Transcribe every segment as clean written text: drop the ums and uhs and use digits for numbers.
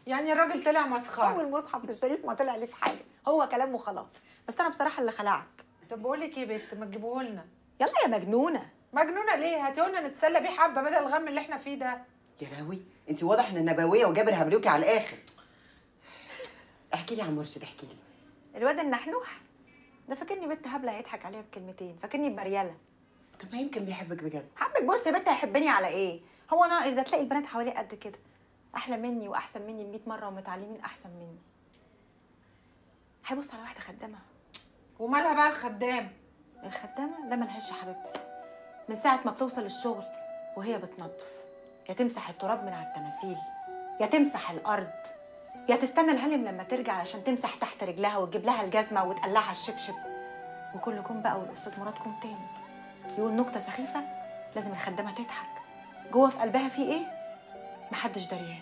يعني الراجل طلع مسخره. اول مصحف الشريف ما طلع ليه في حاجه، هو كلام وخلاص. بس انا بصراحه اللي خلعت. طب بقول لك ايه يا بت، ما تجيبوه لنا. يلا يا مجنونه. مجنونه ليه؟ هاتيه لنا نتسلى بيه حبه بدل الغم اللي احنا فيه ده. يا لهوي، انت واضح ان نبويه وجابر هبلوكي على الاخر. احكي لي عن مرشد، احكي لي. الواد النحنوح ده فاكرني بنت هبله هيضحك عليها بكلمتين، فاكرني بمرياله. طب ما يمكن بيحبك بجد. حبك بص يا بنت، هيحبني على ايه؟ هو انا اذا تلاقي البنات حواليه قد كده احلى مني واحسن مني 100 مره ومتعلمين احسن مني، هيبص على واحده خدامه. ومالها بقى الخدام؟ الخدامه ده ملهاش يا حبيبتي، من ساعه ما بتوصل الشغل وهي بتنظف، يا تمسح التراب من على التماثيل، يا تمسح الارض، يا تستنى الهانم لما ترجع علشان تمسح تحت رجلها وتجيب لها الجزمه وتقلعها الشبشب. وكل كوم بقى والاستاذ مراد كوم تاني يقول نكته سخيفه لازم الخدامه تضحك، جوه في قلبها في ايه محدش دريان.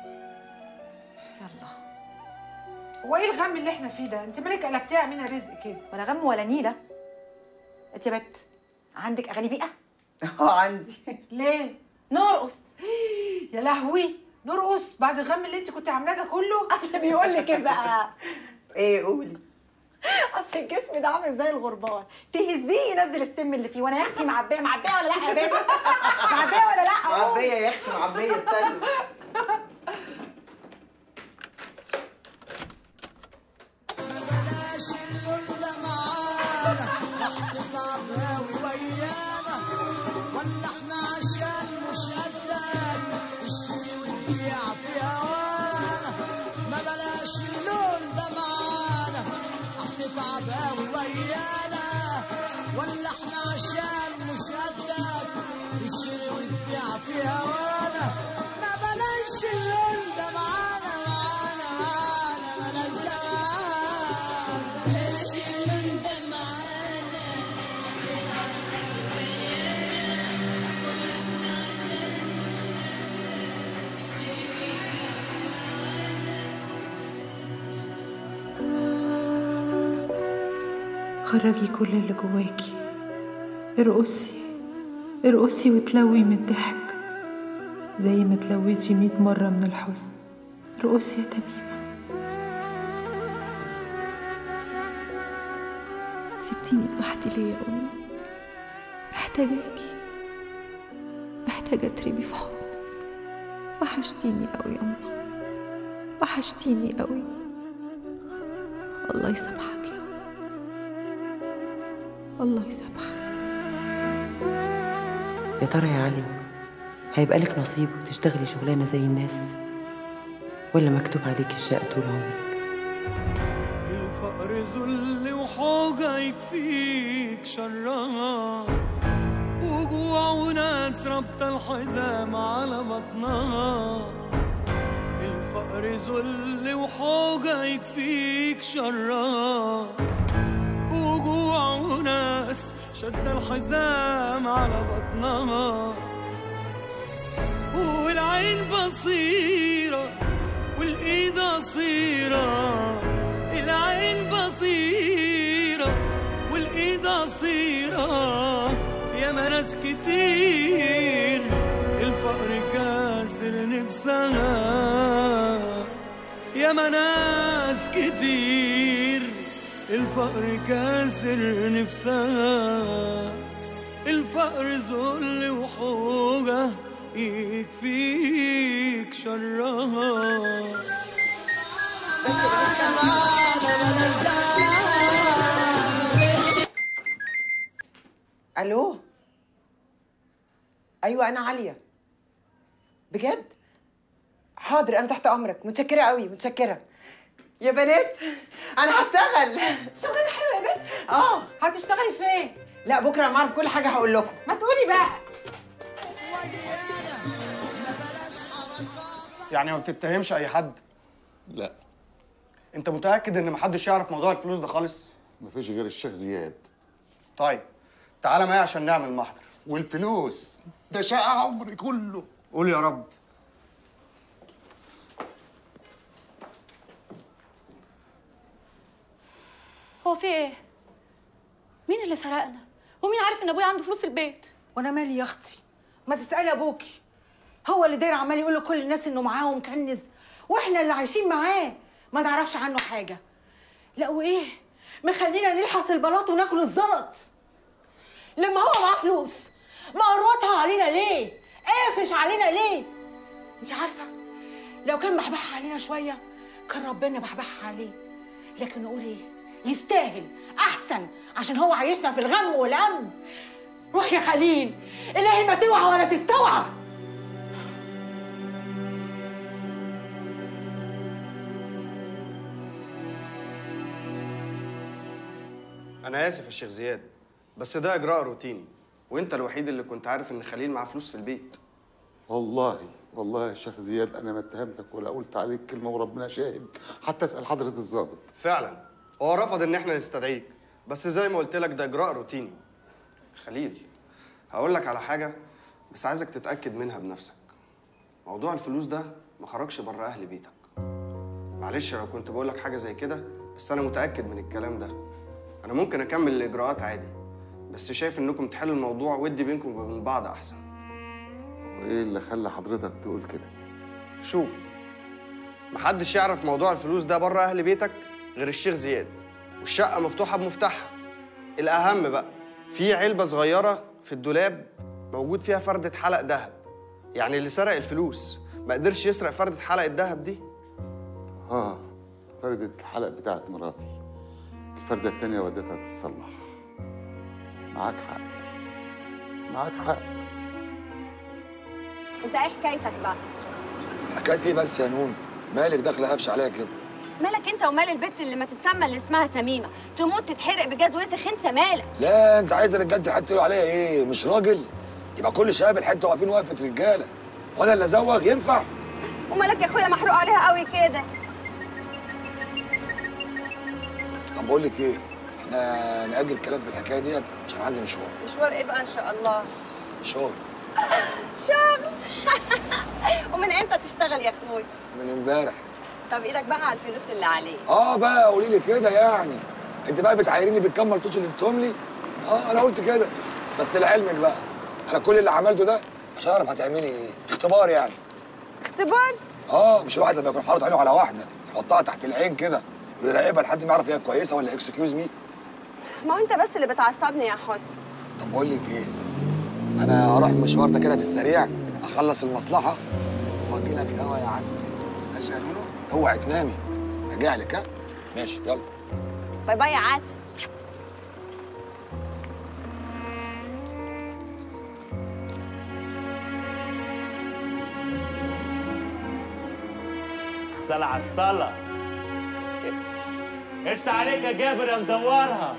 يلا. هو ايه الغم اللي احنا فيه ده؟ انت مالك قلبتيها امينه رزق كده؟ ولا غم ولا نيله. انت يا بت عندك اغاني بيئه؟ عندي. ليه؟ نرقص. يا لهوي، نرقص بعد الغم اللي انت كنت عاملاه ده كله؟ اصل بيقول لك ايه بقى؟ ايه قولي. اصل الجسم ده عامل زي الغربان، تهزيه ينزل السم اللي فيه. وانا يا اختي معبيه ولا لا يا بنت؟ معبيه ولا لا؟ معبيه يا اختي، معبيه. استني. بلاش اللون ده معانا، راح تتعب قوي ويانا، ولا احنا عشان مش قدك اشتري وتبيع في هوانا. ما بلاش اللون ده معانا، راح تتعب قوي ويانا، ولا احنا عشان مش قدك اشتري وتبيع في هوانا. ما بلاش اللون ده معانا، بلاش ده خرجي كل اللي جواكي، ارقصي ارقصي وتلوي من الضحك زي ما تلويتي 100 مرة من الحزن. ارقصي يا تميمة. سبتيني لوحدي ليه يا أمي؟ محتاجاكي، محتاجة تربي في حضنك. وحشتيني قوي يا أمي، وحشتيني قوي. الله يسامحك يا أمي، الله يسامحك. يا ترى يا علي، هيبقى لك نصيب وتشتغلي شغلانه زي الناس، ولا مكتوب عليك الشقة طول عمرك؟ الفقر ذل وحوجة يكفيك شرها، وجوع وناس ربط الحزام على بطنها. الفقر ذل وحوجة يكفيك شرها، وجوع وناس شد الحزام على بطنها. والعين بصيرة والايد قصيرة، العين بصيرة والايد قصيرة. يا ما ناس كتير الفقر كاسر نفسها، يا ما ناس كتير الفقر كاسر نفسها. الفقر ذل وحوجة يكفيك شرها. الو. ايوه انا عليا. بجد؟ حاضر، انا تحت امرك. متشكره قوي، متشكره يا بنات. انا هشتغل شغل حلو يا بنت. هتشتغلي فين؟ لا بكره لما اعرف كل حاجه هقول لكم. ما تقولي بقى. يعني ما بتتهمش اي حد؟ لا. انت متاكد ان محدش يعرف موضوع الفلوس ده خالص؟ مفيش غير الشيخ زياد. طيب تعالى معايا عشان نعمل محضر. والفلوس ده شقى عمري كله. قول يا رب. هو في ايه؟ مين اللي سرقنا؟ ومين عارف ان ابويا عنده فلوس البيت؟ وانا مالي يا اختي؟ ما تسالي ابوكي، هو اللي داير عمال يقول لكل الناس انه معاه ومكنز، واحنا اللي عايشين معاه ما نعرفش عنه حاجه. لا وايه مخلينا نلحس البلاط وناكل الزلط؟ لما هو معاه فلوس مقروطها علينا ليه؟ قافش علينا ليه؟ انت عارفه لو كان بحبحها علينا شويه كان ربنا بحبحها عليه، لكن نقول ايه؟ يستاهل احسن عشان هو عايشنا في الغم والهم. روح يا خليل، الهي ما توعى ولا تستوعى. انا اسف يا شيخ زياد، بس ده اجراء روتيني، وانت الوحيد اللي كنت عارف ان خليل معاه فلوس في البيت. والله يا شيخ زياد انا ما اتهمتك ولا قلت عليك كلمه وربنا شاهد، حتى اسال حضره الضابط. فعلا هو رفض ان احنا نستدعيك، بس زي ما قلت لك ده اجراء روتيني. خليل هقول لك على حاجه بس عايزك تتاكد منها بنفسك. موضوع الفلوس ده ما خرجش بره اهل بيتك. معلش لو كنت بقول لك حاجه زي كده، بس انا متاكد من الكلام ده. انا ممكن اكمل الاجراءات عادي، بس شايف انكم تحلوا الموضوع ودي بينكم وبين بعض احسن. وايه اللي خلى حضرتك تقول كده؟ شوف، محدش يعرف موضوع الفلوس ده بره اهل بيتك غير الشيخ زياد، والشقه مفتوحه بمفتاحها. الاهم بقى في علبه صغيره في الدولاب موجود فيها فردة حلق ذهب، يعني اللي سرق الفلوس ما قدرش يسرق فردة حلق الذهب دي. فردة الحلق بتاعت مراتي، الفردة التانية وديتها تتصلح. معاك حق. انت ايه حكايتك بقى؟ حكايه ايه بس يا نون؟ مالك داخله قافشه عليا كده؟ مالك انت ومال البت اللي ما تتسمى اللي اسمها تميمه، تموت تتحرق بجاز وسخ، انت مالك؟ لا انت عايزه رجاله حد يقولوا عليا ايه؟ مش راجل؟ يبقى كل شباب الحته واقفين وقفه رجاله، وانا اللي ازوغ ينفع؟ ومالك يا اخويا محروق عليها قوي كده؟ طب بقول لك ايه؟ احنا نأجل الكلام في الحكايه ديت عشان عندي مشوار. مشوار ايه بقى ان شاء الله؟ شغل. شغل. ومن امتى تشتغل يا اخوي؟ من امبارح. طب ايدك بقى على الفلوس اللي عليك. بقى قولي لي كده يعني. انت بقى بتعايريني بالكام ملطوش اللي اديتهم لي؟ انا قلت كده. بس لعلمك بقى انا كل اللي عملته ده عشان اعرف هتعملي ايه؟ اختبار يعني. اختبار؟ مش الواحد لما يكون حاطط عينه على واحده يحطها تحت العين كده ويراقبها لحد ما يعرف هي كويسه ولا اكسكيوز مي. ما هو انت بس اللي بتعصبني يا حسن. طب بقول لك ايه؟ انا هروح مشوار ده كده في السريع، اخلص المصلحه واجي لك هوا يا عسل. ماشي يا نونو؟ اوعي تنامي، راجع لك. ها؟ ماشي يلا. باي باي يا عسل. الصلاة على الصلاة. ايش عليك يا جابر يا مدورها؟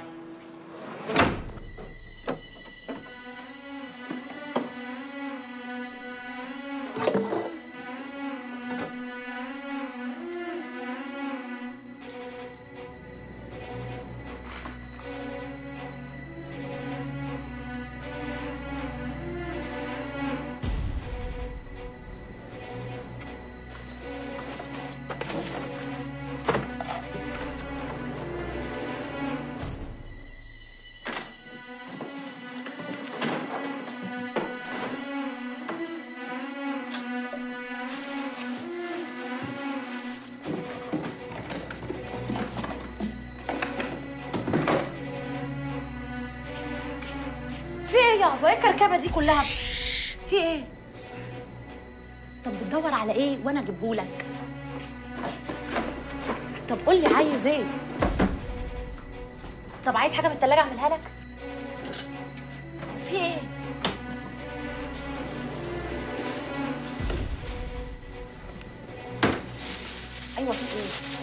وايه الكركبه دي كلها؟ في ايه؟ طب بتدور على ايه وانا اجيبهولك؟ طب قول لي عايز ايه؟ طب عايز حاجه من التلاجة اعملها لك؟ في ايه؟ ايوه في ايه؟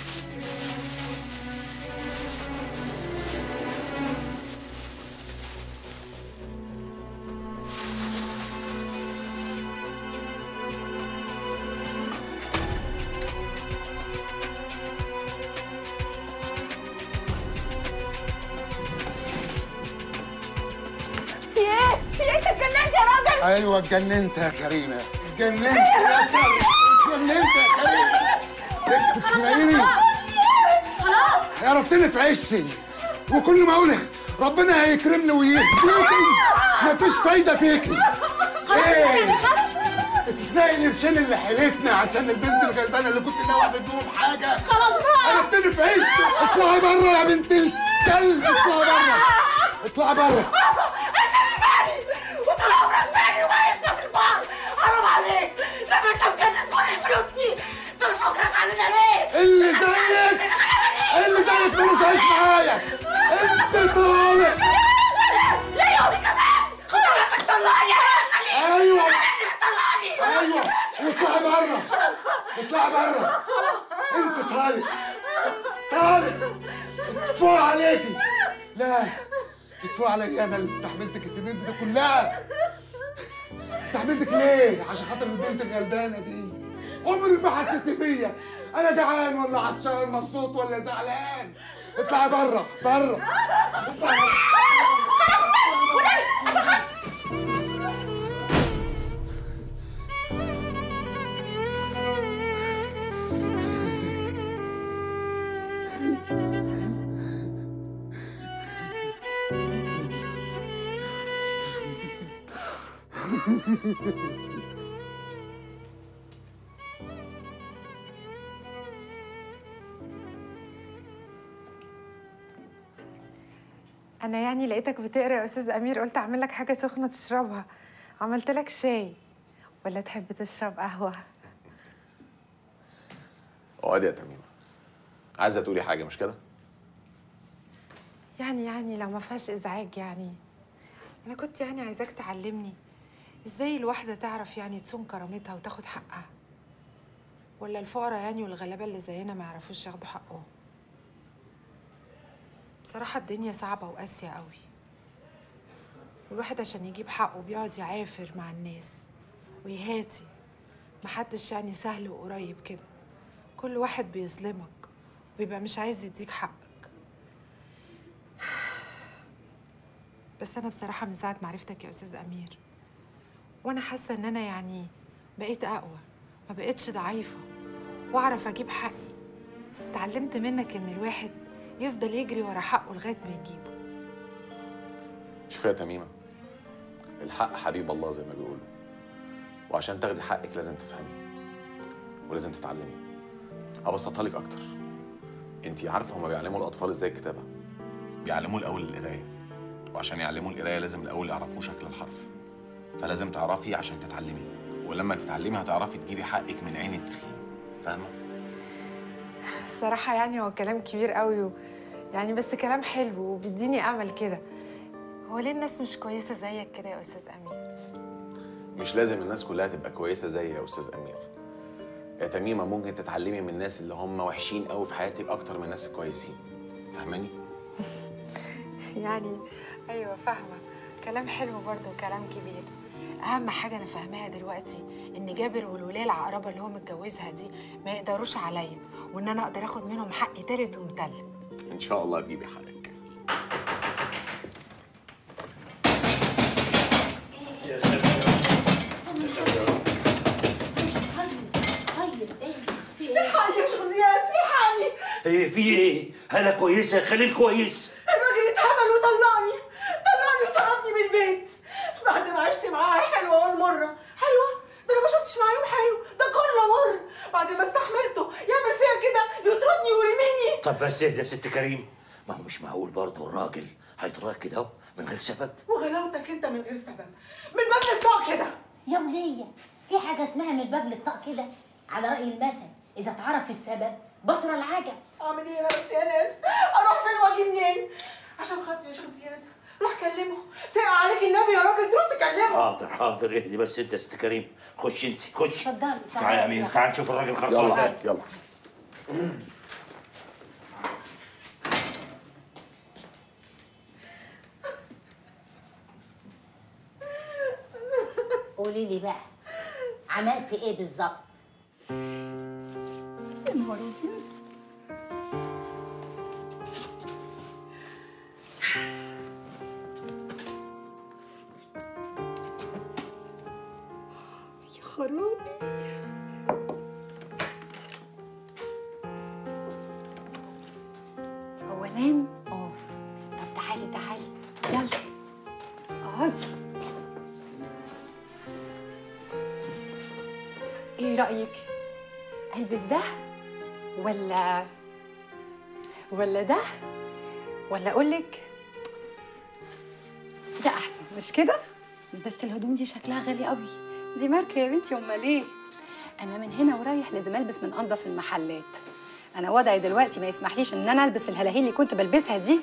ايوه اتجننت يا كريمه، اتجننت يا كريمه، اتجننت يا كريمه. بتسرقيني؟ خلاص عرفتني في عشتي، وكل ما اقول ربنا هيكرمني ويهديكي مفيش فايده فيكي. ايه؟ تسرقي القرشين اللي حيلتنا عشان البنت الغلبانه اللي كنت ناوي اعمل بيهم حاجه. خلاص بقى عرفتني في عيشتي. اطلعي بره يا بنت الكلب، اطلعي بره، اطلعي بره. انت اللي فاني وطول عمرك فاني وعايشنا في الفقر. حرام عليك لما انت مكنس كل الفلوس دي انت ما بتفكرش علينا ليه؟ اللي زيك ملوش عيش معايا. انت طالع. لا يا ودي كمان خلاص بتطلعني يا خليل. ايوه بتطلعني. ايوه اطلعي بره، اطلعي بره. انت طالع تدفع عليكي. لا تدفع علي انا اللي استحملتك السنين دي كلها. استحملتك ليه؟ عشان خاطر البنت الغلبانه دي. عمرك ما حسيت بيا انا جعان ولا عطشان، مبسوط ولا زعلان. اطلعي بره بره. أنا يعني لقيتك بتقرا يا أستاذ أمير، قلت أعمل لك حاجة سخنة تشربها. عملت لك شاي، ولا تحب تشرب قهوة؟ اقعدي يا تميمة. عايزة تقولي حاجة مش كده؟ يعني لو ما فيهاش إزعاج يعني. أنا كنت يعني عايزاك تعلمني إزاي الواحدة تعرف يعني تصون كرامتها وتاخد حقها، ولا الفقراء يعني والغلابة اللي زينا ما يعرفوش ياخدوا حقهم. بصراحة الدنيا صعبة وقاسية قوي، والواحد عشان يجيب حقه بيقعد يعافر مع الناس ويهاتي. محدش يعني سهل وقريب كده، كل واحد بيظلمك وبيبقى مش عايز يديك حقك. بس أنا بصراحة من ساعة ما عرفتك يا أستاذ أمير وأنا حاسة إن أنا يعني بقيت أقوى، ما بقيتش ضعيفة، وأعرف أجيب حقي. اتعلمت منك إن الواحد يفضل يجري ورا حقه لغاية ما يجيبه. شوفي يا تميمة، الحق حبيب الله زي ما بيقولوا، وعشان تاخدي حقك لازم تفهمي ولازم تتعلمي. أبسطها لك أكتر. أنتِ عارفة هما بيعلموا الأطفال إزاي الكتابة؟ بيعلموه الأول القراية، وعشان يعلموه القراية لازم الأول يعرفوه شكل الحرف. فلازم تعرفي عشان تتعلمي، ولما تتعلمي هتعرفي تجيبي حقك من عين التخين. فاهمة؟ الصراحة يعني هو كلام كبير قوي يعني بس كلام حلو وبيديني أمل كده. هو ليه الناس مش كويسة زيك كده يا أستاذ أمير؟ مش لازم الناس كلها تبقى كويسة زي يا أستاذ أمير. يا تميمة ممكن تتعلمي من الناس اللي هم وحشين قوي في حياتك أكتر من الناس الكويسين. فاهماني؟ يعني أيوة فاهمة، كلام حلو برضه وكلام كبير. أهم حاجة أنا فاهماها دلوقتي إن جابر والولاية العقربة اللي هو متجوزها دي ما يقدروش عليا، وإن أنا أقدر آخد منهم حقي تالت ومتلت. إن شاء الله تجيبي حقك. يا سلام يا سلام. طيب ايه في ايه؟ الحقني يا شيخ زياد، الحقني. ايه في ايه؟ انا كويسه، خليل كويس. الراجل اتهبل وطلعني وطردني من البيت بعد ما عشت معاه حلوه اول مره. حلوه؟ ده انا ما شفتش معاه يوم حلو، ده كله مر. بعد ما استحملته يعمل فيها كده، يطردني ويرميني. طب بس اهدى يا ست كريم، ما هو مش معقول برضه الراجل هيطردك كده اهو من غير سبب. وغلاوتك انت من غير سبب، من باب للطاق كده. يا ولية في حاجة اسمها من الباب للطاق كده، على رأي المثل إذا اتعرف السبب بطل العجب. اعمل ايه انا بس يا ناس؟ اروح فين واجي منين؟ عشان خاطري يا شيخ زياد روح كلمه، سايق عليك النبي يا راجل تروح تكلمه. حاضر حاضر، اهدي بس انت يا ست كريم. خش انت خش. اتفضلي تعالى يا امين، تعالى نشوف الراجل خلصان. يلا يلا. قولي لي بقى عملت ايه بالظبط؟ يا نهار ابيض. يا خرابي. هو نام؟ طب تعالي يلا اقعدي. ايه رايك؟ البس ده ولا ده، ولا اقول لك ده احسن مش كده؟ بس الهدوم دي شكلها غالي قوي. دي ماركه يا بنتي، امال ايه؟ انا من هنا ورايح لازم البس من انضف المحلات. انا وضعي دلوقتي ما يسمحليش ان انا البس الهلاهيل اللي كنت بلبسها دي.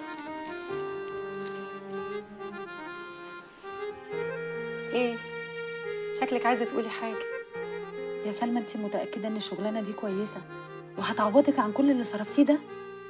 ايه شكلك عايزه تقولي حاجه؟ يا سلمى انت متاكده ان الشغلانه دي كويسه وهتعوضك عن كل اللي صرفتيه ده؟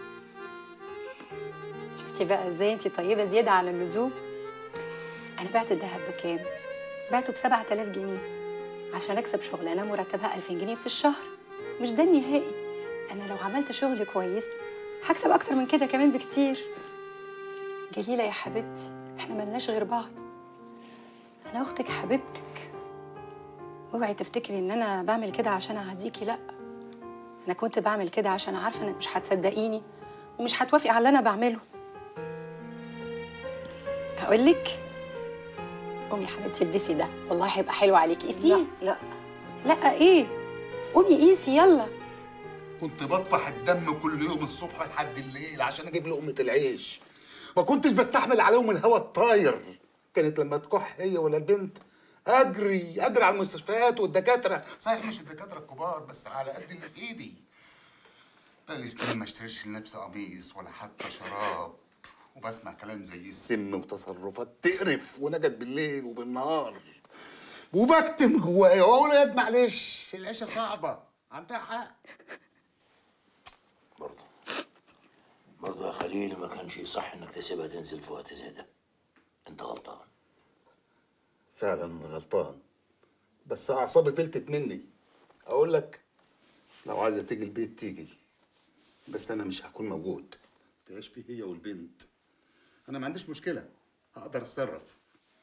شفتي بقى ازاي انت طيبه زياده عن اللزوم؟ انا بعت الذهب بكام؟ بعته ب7000 جنيه عشان اكسب شغلانه مرتبها 2000 جنيه في الشهر. مش ده النهائي، انا لو عملت شغل كويس هكسب اكتر من كده كمان بكتير. جليله يا حبيبتي، احنا ملناش غير بعض. انا اختك حبيبتك، اوعي تفتكري ان انا بعمل كده عشان اعديكي، لا. انا كنت بعمل كده عشان عارفه انك مش هتصدقيني ومش هتوافقي على اللي انا بعمله. هقول لك، قومي يا حبيبتي البسي ده، والله هيبقى حلو عليكي. قيسيه. لا لا ايه؟ قومي قيسي يلا. كنت بطفح الدم كل يوم الصبح لحد الليل عشان اجيب لقمه العيش. ما كنتش بستحمل عليهم الهوا الطاير. كانت لما تكح هي ولا البنت اجري على المستشفيات والدكاتره. صحيح مش الدكاتره الكبار، بس على قد اللي في ايدي. بقالي سنين ما اشتريش لنفسي قميص ولا حتى شراب، وبسمع كلام زي السم وتصرفات تقرف ونكد بالليل وبالنهار، وبكتم جوايا واقول يا واد معلش العيشه صعبه، عندها حق. برضه يا خليل ما كانش يصح انك تسيبها تنزل في وقت زي ده. انت غلطان. فعلا غلطان، بس اعصابي فلتت مني. اقول لك لو عايزه تيجي البيت تيجي، بس انا مش هكون موجود. تعيش فيه هي والبنت، انا ما عنديش مشكله، هقدر اتصرف.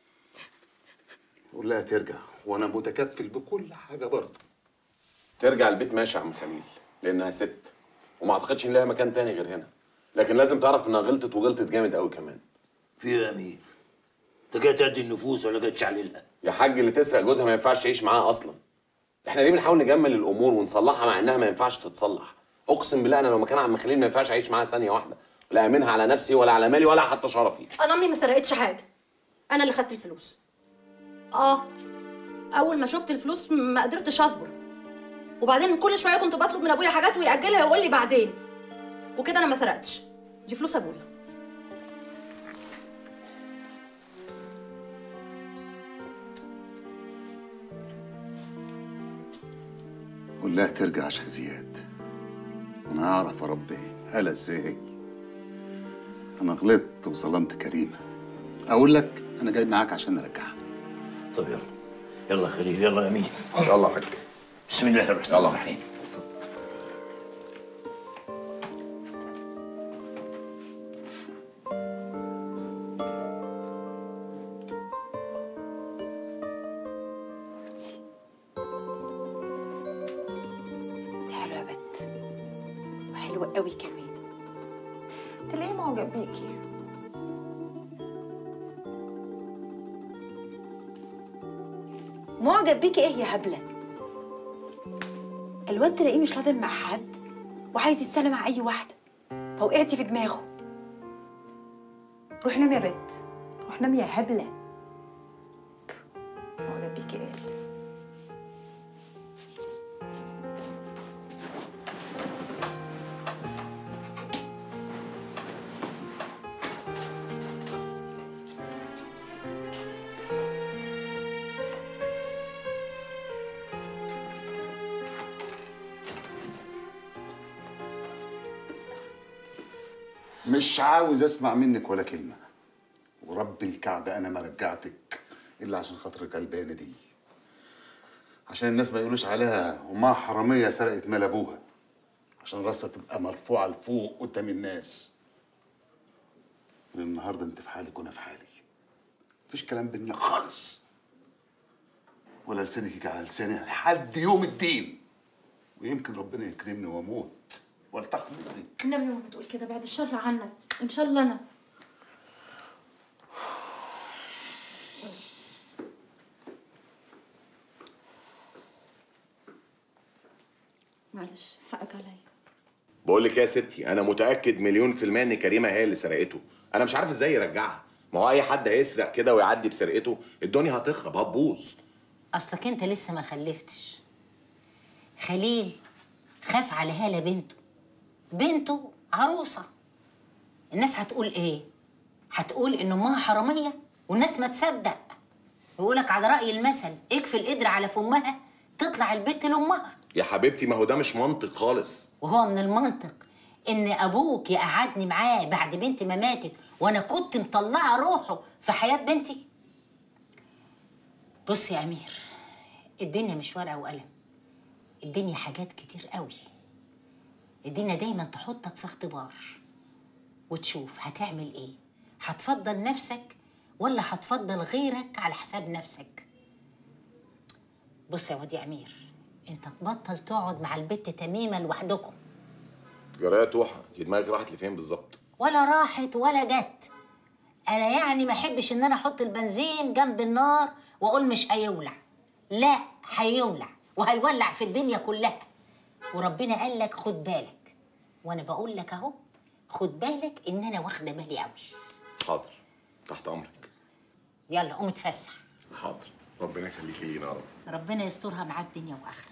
قول لها ترجع وانا متكفل بكل حاجه برضه. ترجع البيت ماشي يا عم خليل، لانها ست وما اعتقدش ان لها مكان تاني غير هنا، لكن لازم تعرف انها غلطت وغلطت جامد قوي كمان. في ايه يا امير؟ انت جاي تعدي النفوس ولا جاي تشعللها؟ يا حاج اللي تسرق جوزها ما ينفعش تعيش معاها اصلا. احنا ليه بنحاول نجمل الامور ونصلحها مع انها ما ينفعش تتصلح؟ اقسم بالله انا لو مكان عم خليل ما ينفعش اعيش معاها ثانيه واحده، لا امنها على نفسي ولا على مالي ولا حتى شرفي. انا امي ما سرقتش حاجه، انا اللي خدت الفلوس. اول ما شفت الفلوس ما قدرتش اصبر، وبعدين كل شويه كنت بطلب من ابويا حاجات ويأجلها ويقول لي بعدين، وكده انا ما سرقتش، دي فلوس ابويا. قول لها ترجع يا شيخ زياد، انا هعرف اربي قلق ازاي. انا غلطت وظلمت كريمه. اقول لك انا جاي معاك عشان ارجعها. طب يلا يلا يا خليل، يلا يا امين. يلا يا حاج. بسم الله الرحمن الرحيم. انت حلوه يا بت، وحلوه قوي كمان. انت ليه معجب بيكي؟ معجب بيكي ايه يا هبله؟ الواد تلاقيه مش راضي مع حد وعايز يتسلى مع اي واحده، فوقعتي في دماغه. روحي نامي يا بت، روحي نامي يا هبله. معجب بيكي ايه؟ مش عاوز اسمع منك ولا كلمه، ورب الكعبه انا ما رجعتك الا عشان خاطر الغلبانه دي، عشان الناس ما يقولوش عليها امها حراميه سرقت مال ابوها، عشان راسها تبقى مرفوعه لفوق قدام الناس. من النهارده انت في حالك وانا في حالي، مفيش كلام بينا خالص، ولا لسانك يجي على لساني لحد يوم الدين، ويمكن ربنا يكرمني واموت والتقي منك. النبي ما بتقول كده، بعد الشر عنك ان شاء الله. انا بقول لك يا ستي، انا متاكد مليون في الميه ان كريمه هي اللي سرقته. انا مش عارف ازاي يرجعها. ما هو اي حد هيسرق كده ويعدي بسرقته الدنيا هتخرب هتبوظ. اصلك انت لسه ما خلفتش. خليل خاف على هاله بنته عروسه. الناس هتقول ايه؟ هتقول ان امها حراميه والناس ما تصدق. يقولك على راي المثل اكفي القدر على فمها تطلع البت لامها. يا حبيبتي ما هو ده مش منطق خالص. وهو من المنطق ان ابوك يقعدني معاه بعد بنتي ما ماتت وانا كنت مطلعه روحه في حياه بنتي؟ بص يا امير، الدنيا مش ورقه وقلم، الدنيا حاجات كتير قوي. الدنيا دايما تحطك في اختبار وتشوف هتعمل ايه. هتفضل نفسك ولا هتفضل غيرك على حساب نفسك؟ بص يا واد يا امير، انت تبطل تقعد مع البت تميمه لوحدكم. جرايه توحه، دي دماغك راحت لفين بالظبط؟ ولا راحت ولا جت. انا يعني ما احبش ان انا احط البنزين جنب النار واقول مش هيولع. لا، هيولع وهيولع في الدنيا كلها. وربنا قال لك خد بالك، وانا بقول لك اهو خد بالك ان انا واخده بالي قوي. حاضر، تحت امرك. يلا قوم اتفسح. حاضر، ربنا يخليكي لينا يا رب. ربنا يسترها معاك دنيا واخره.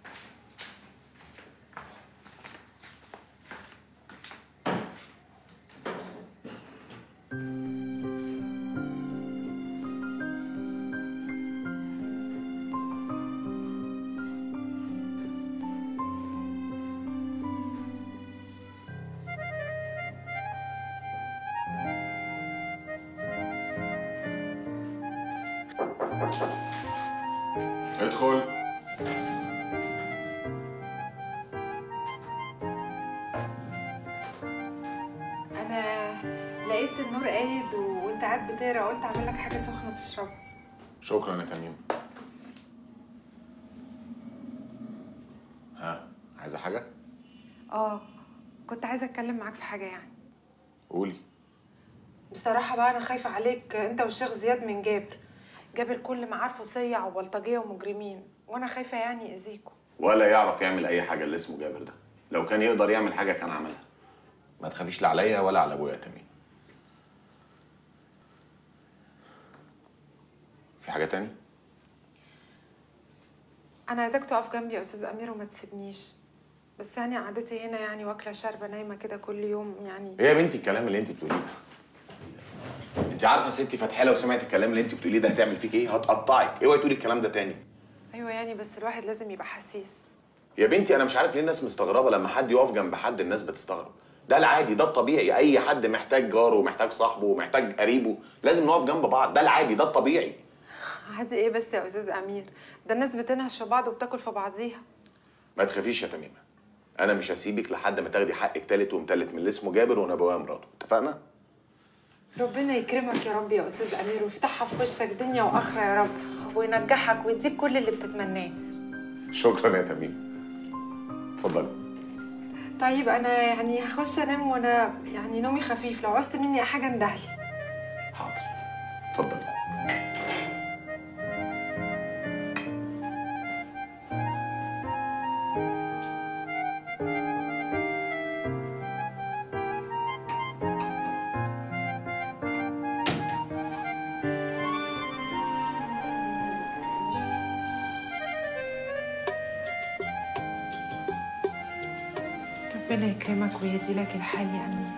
ادخل. انا لقيت النور قايد وانت قاعد بتقرا، قلت اعمل لك حاجه سخنه تشربها. شكرا يا تميم. ها، عايزه حاجه؟ كنت عايزه اتكلم معاك في حاجه يعني. قولي. بصراحه بقى انا خايفه عليك انت والشيخ زياد من جابر كل ما عارفه صيع وبلطجيه ومجرمين، وانا خايفه يعني يأذيكوا. ولا يعرف يعمل اي حاجه اللي اسمه جابر ده. لو كان يقدر يعمل حاجه كان عملها. ما تخافيش لا عليا ولا على ابويا يا تميم. في حاجه تاني؟ انا عايزاك تقف جنبي يا استاذ امير وما تسيبنيش. بس يعني قعدتي هنا يعني واكله شاربه نايمه كده كل يوم يعني. ايه يا بنتي الكلام اللي انت بتقوليه ده؟ انت عارفه ستي فتحيه لو سمعت الكلام اللي انت بتقوليه ده هتعمل فيك ايه؟ هتقطعك. اوعي تقولي الكلام ده تاني. ايوه يعني بس الواحد لازم يبقى حسيس. يا بنتي انا مش عارف ليه الناس مستغربه لما حد يقف جنب حد الناس بتستغرب. ده العادي، ده الطبيعي. اي حد محتاج جاره ومحتاج صاحبه ومحتاج قريبه لازم نقف جنب بعض. ده العادي، ده الطبيعي. عادي ايه بس يا استاذ امير؟ ده الناس بتنهش في بعض وبتاكل في بعضيها. ما تخافيش يا تميمه، انا مش هسيبك لحد ما تاخدي حقك تالت ومتلت من اللي اسمه جابر ونبويه مراته. اتفقنا؟ ربنا يكرمك يا رب يا استاذ امير ويفتحها في وشك دنيا واخره يا رب، وينجحك ويديك كل اللي بتتمناه. شكرا يا تميمه. اتفضلي. طيب انا يعني هخش انام وانا يعني نومي خفيف، لو عوزت مني حاجه اندهلي. حاضر، اتفضلي. ربنا يكرمك ويهدي لك الحال يا امير.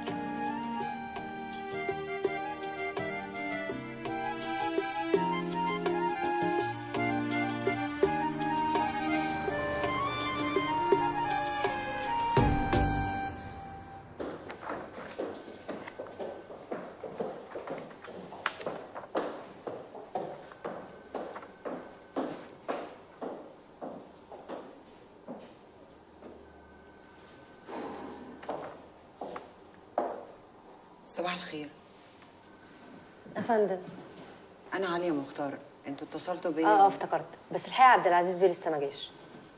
صباح الخير. يا فندم. انا عليا مختار، انتوا اتصلتوا بيا؟ افتكرت، بس الحقيقه عبد العزيز بيه لسه ما جاش.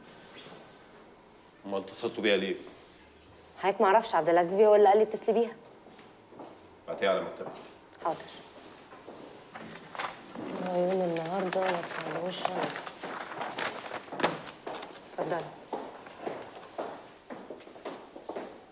امال اتصلتوا بيها ليه؟ حضرتك ما اعرفش، عبد العزيز بيه هو اللي قال لي اتصلي بيها. بعتيها على مكتبك. حاضر. عيون النهارده ما تخلوش شمس. اتفضلي.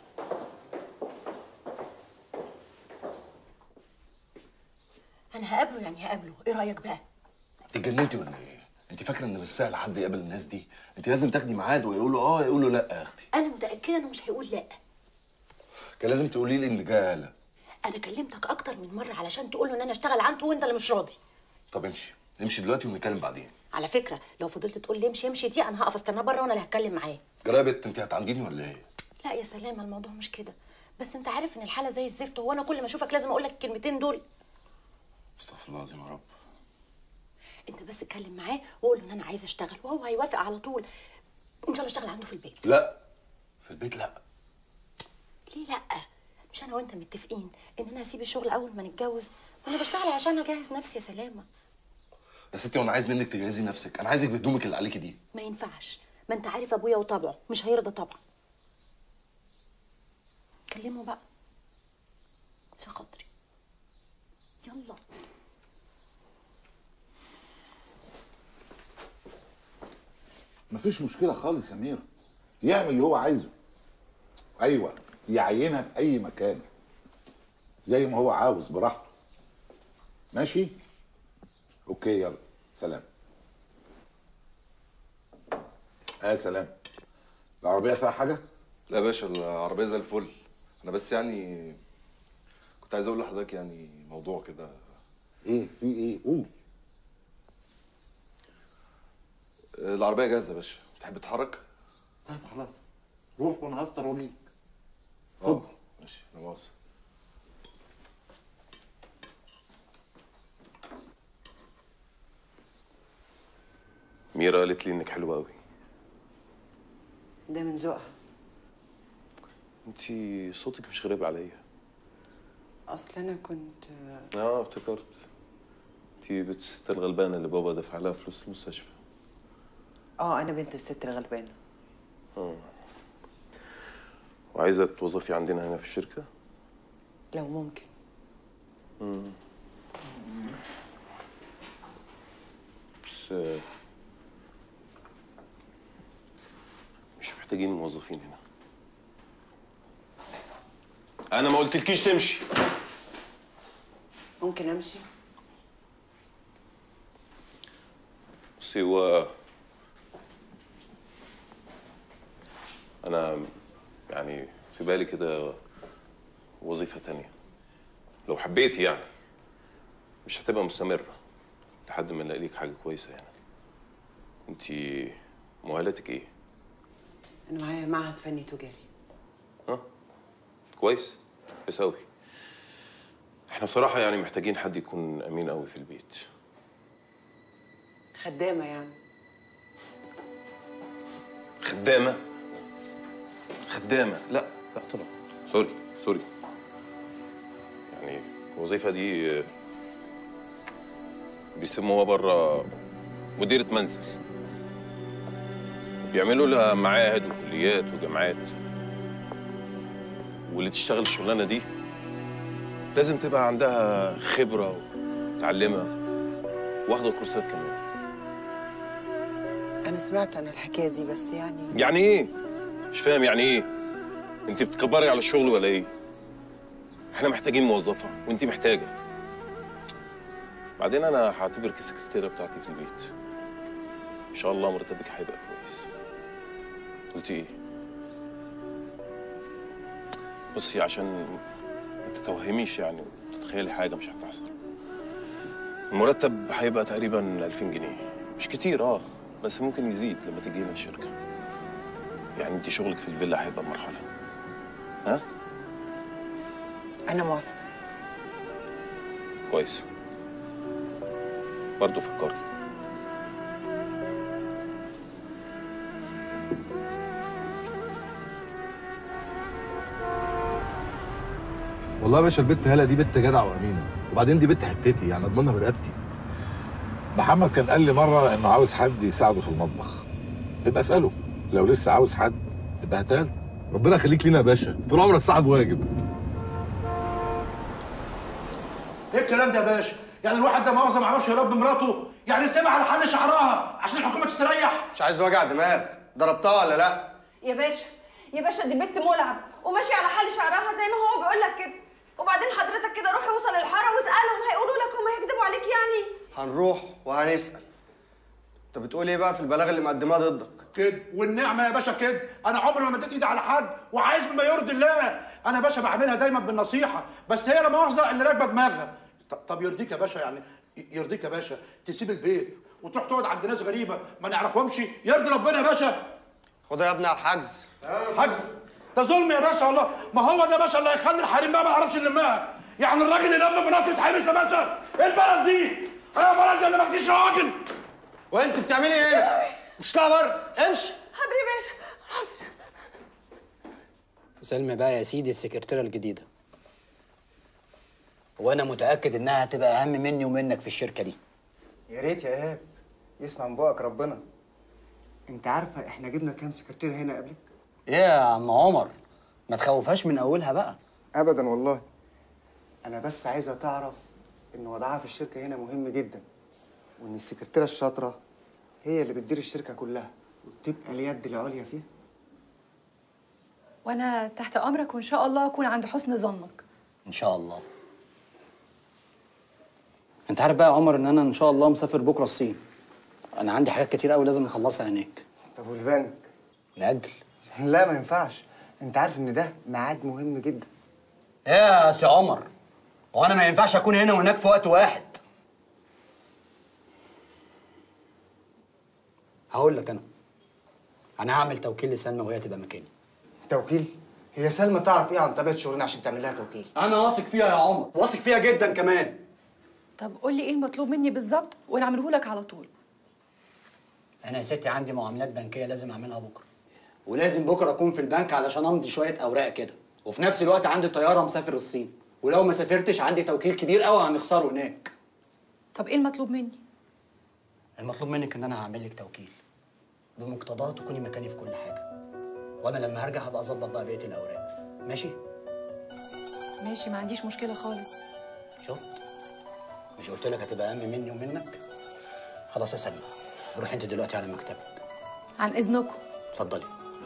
انا هقابله يعني هقابله، ايه رايك بقى؟ انت اتجننتي ولا ايه؟ انت فاكره ان بالسهل حد يقابل الناس دي؟ انت لازم تاخدي ميعاد ويقول له اه يقول له لا يا اختي. انا متاكده انه مش هيقول لا. كان لازم تقولي لي ان جايه هلا. انا كلمتك اكتر من مره علشان تقول له ان انا اشتغل عنده وانت اللي مش راضي. طب امشي امشي دلوقتي ونتكلم بعدين. على فكره لو فضلت تقول لي امشي امشي دي انا هقف استناه بره وانا اللي هتكلم معاه. جرى يا بت انت هتعنديني ولا ايه؟ لا يا سلام الموضوع مش كده، بس انت عارف ان الحاله زي الزفت، هو انا كل ما اشوفك لازم اقول لك الكلمتين دول؟ استغفر الله العظيم يا رب. انت بس اتكلم معاه وقول له ان انا عايزه اشتغل وهو هيوافق على طول. ان شاء الله اشتغل عنده في البيت. لا في البيت لا. ليه لا؟ مش انا وانت متفقين ان انا هسيب الشغل اول ما نتجوز؟ وانا بشتغل عشان اجهز نفسي يا سلامه. يا ستي وانا عايز منك تجهزي نفسك، انا عايزك بهدومك اللي عليكي دي. ما ينفعش، ما انت عارف ابويا وطبعه مش هيرضى طبعا. كلمه بقى عشان خاطري. يلا. مفيش مشكله خالص يا ميرا، يعمل اللي هو عايزه. ايوه يعينها في اي مكان زي ما هو عاوز براحته. ماشي؟ اوكي يلا سلام. سلام. العربيه فيها حاجه؟ لا يا باشا العربيه زي الفل. انا بس يعني كنت عايز اقول لحضرتك يعني موضوع كده. ايه في ايه؟ قول. العربيه جاهزه يا باشا، تحب تتحرك؟ طيب خلاص روح وانا هفطر ونيجي. اتفضل. ماشي لا مؤاخذه. ميرا قالت لي انك حلوه قوي. ده من ذوقها. انتي صوتك مش غريب عليا. اصل انا كنت افتكرت. انتي بنت الست الغلبانه اللي بابا دفع لها فلوس المستشفى. انا بنت الست الغلبانه. وعايزه توظفي عندنا هنا في الشركه؟ لو ممكن. بس مش محتاجين موظفين هنا. انا ما قلتلكيش تمشي. ممكن امشي؟ بصي هو انا يعني في بالي كده وظيفه تانية لو حبيتي يعني، مش هتبقى مستمره لحد ما نلاقي ليك حاجه كويسه يعني. انتي مؤهلاتك ايه؟ انا معايا معهد فني تجاري. كويس كويس قوي. احنا بصراحه يعني محتاجين حد يكون امين قوي في البيت. خدامه يعني؟ خدامه؟ لا لا طبعا. سوري يعني الوظيفه دي بيسموها بره مديره منزل. بيعملوا لها معاهد وكليات وجامعات، واللي تشتغل الشغلانه دي لازم تبقى عندها خبره ومتعلمه واخده كورسات كمان. انا سمعت عن الحكايه دي بس يعني ايه؟ مش فاهم يعني ايه؟ انت بتكبري على الشغل ولا ايه؟ احنا محتاجين موظفه وانت محتاجه. بعدين انا هعتبرك السكرتيره بتاعتي في البيت. ان شاء الله مرتبك هيبقى كويس. قلتي ايه؟ بصي عشان ما تتوهميش يعني وتتخيلي حاجه مش هتحصل. المرتب هيبقى تقريبا 2000 جنيه. مش كتير بس ممكن يزيد لما تيجي هنا الشركه. يعني انت شغلك في الفيلا هيبقى مرحله. انا موافقه. كويس. برضه فكري. والله يا باشا البت هاله دي بنت جدع وامينه، وبعدين دي بنت حتتي يعني اضمنها برقبتي. محمد كان قال لي مره انه عاوز حد يساعده في المطبخ، تبقى اساله. لو لسه عاوز حد يبقى هاتاله. ربنا يخليك لينا يا باشا، طول عمرك صاحب واجب. ايه الكلام ده يا باشا؟ يعني الواحد ده مؤاخذه ما يعرفش يربي مراته؟ يعني سيبها على حل شعرها عشان الحكومه تستريح؟ مش عايز وجع دماغ. ضربتها ولا لا؟ يا باشا دي بنت ملعب وماشيه على حل شعرها زي ما هو بيقول لك كده. وبعدين حضرتك كده روح اوصل الحاره واسالهم هيقولوا لك هم هيكدبوا عليك يعني؟ هنروح وهنسال. انت بتقول ايه بقى في البلاغ اللي مقدماه ضدك؟ كده والنعمه يا باشا كده، انا عمري ما مديت ايدي على حد وعايز بما يرضي الله. انا يا باشا بعملها دايما بالنصيحه، بس هي لا مؤاخذه اللي راكبه دماغها. طب يرضيك يا باشا يعني، يرضيك يا باشا تسيب البيت وتروح تقعد عند ناس غريبه ما نعرفهمش؟ يرضي ربنا يا باشا. خدها يا ابني على الحجز. حجز؟ ده ظلم يا باشا والله. ما هو ده يا باشا اللي هيخلي الحريم بقى ما يعرفش يلمها. يعني الراجل اللي لم مراته يتحبس يا باشا؟ ايه البلد دي؟ ايه البلد دي اللي ما تجيش راجل؟ وانت بتعملي ايه هنا؟ مش طالعه بره، امشي. حاضر يا باشا حاضر. سلمى بقى يا سيدي السكرتيرة الجديدة، وانا متأكد انها هتبقى اهم مني ومنك في الشركة دي. يا ريت يا ايهاب، يسمع من بقك ربنا. انت عارفه احنا جبنا كام سكرتير هنا قبلك؟ ايه يا عم عمر، ما تخوفهاش من اولها بقى. ابدا والله. انا بس عايزه تعرف ان وضعها في الشركه هنا مهم جدا، وان السكرتيره الشاطره هي اللي بتدير الشركه كلها وبتبقى اليد العليا فيها. وانا تحت امرك، وان شاء الله اكون عند حسن ظنك. ان شاء الله. انت عارف بقى يا عمر ان انا ان شاء الله مسافر بكره الصين. انا عندي حاجات كتير قوي لازم اخلصها هناك. طب والبنك؟ نأجل. لا ما ينفعش، انت عارف ان ده ميعاد مهم جدا. ايه يا سي عمر، هو انا ما ينفعش اكون هنا وهناك في وقت واحد؟ هقول لك انا هعمل توكيل لسلمى وهي تبقى مكاني. توكيل؟ هي سلمى تعرف ايه عن طبيعه شغلنا عشان تعمل لها توكيل؟ انا واثق فيها يا عمر، واثق فيها جدا كمان. طب قول لي ايه المطلوب مني بالظبط وانا اعمله لك على طول. انا يا ستي عندي معاملات بنكيه لازم اعملها بكره، ولازم بكره اكون في البنك علشان امضي شويه اوراق كده، وفي نفس الوقت عندي طياره مسافر الصين، ولو ما سافرتش عندي توكيل كبير قوي هنخسره هناك. طب ايه المطلوب مني؟ المطلوب منك ان انا هعمل لك توكيل بمقتضاه تكوني مكاني في كل حاجه، وانا لما هرجع هبقى اظبط بقى بقيه الاوراق. ماشي؟ ماشي، ما عنديش مشكله خالص. شفت؟ مش قلت لك هتبقى اهم مني ومنك؟ خلاص يا سلمى، روحي انت دلوقتي على مكتبك. عن اذنكم. اتفضلي.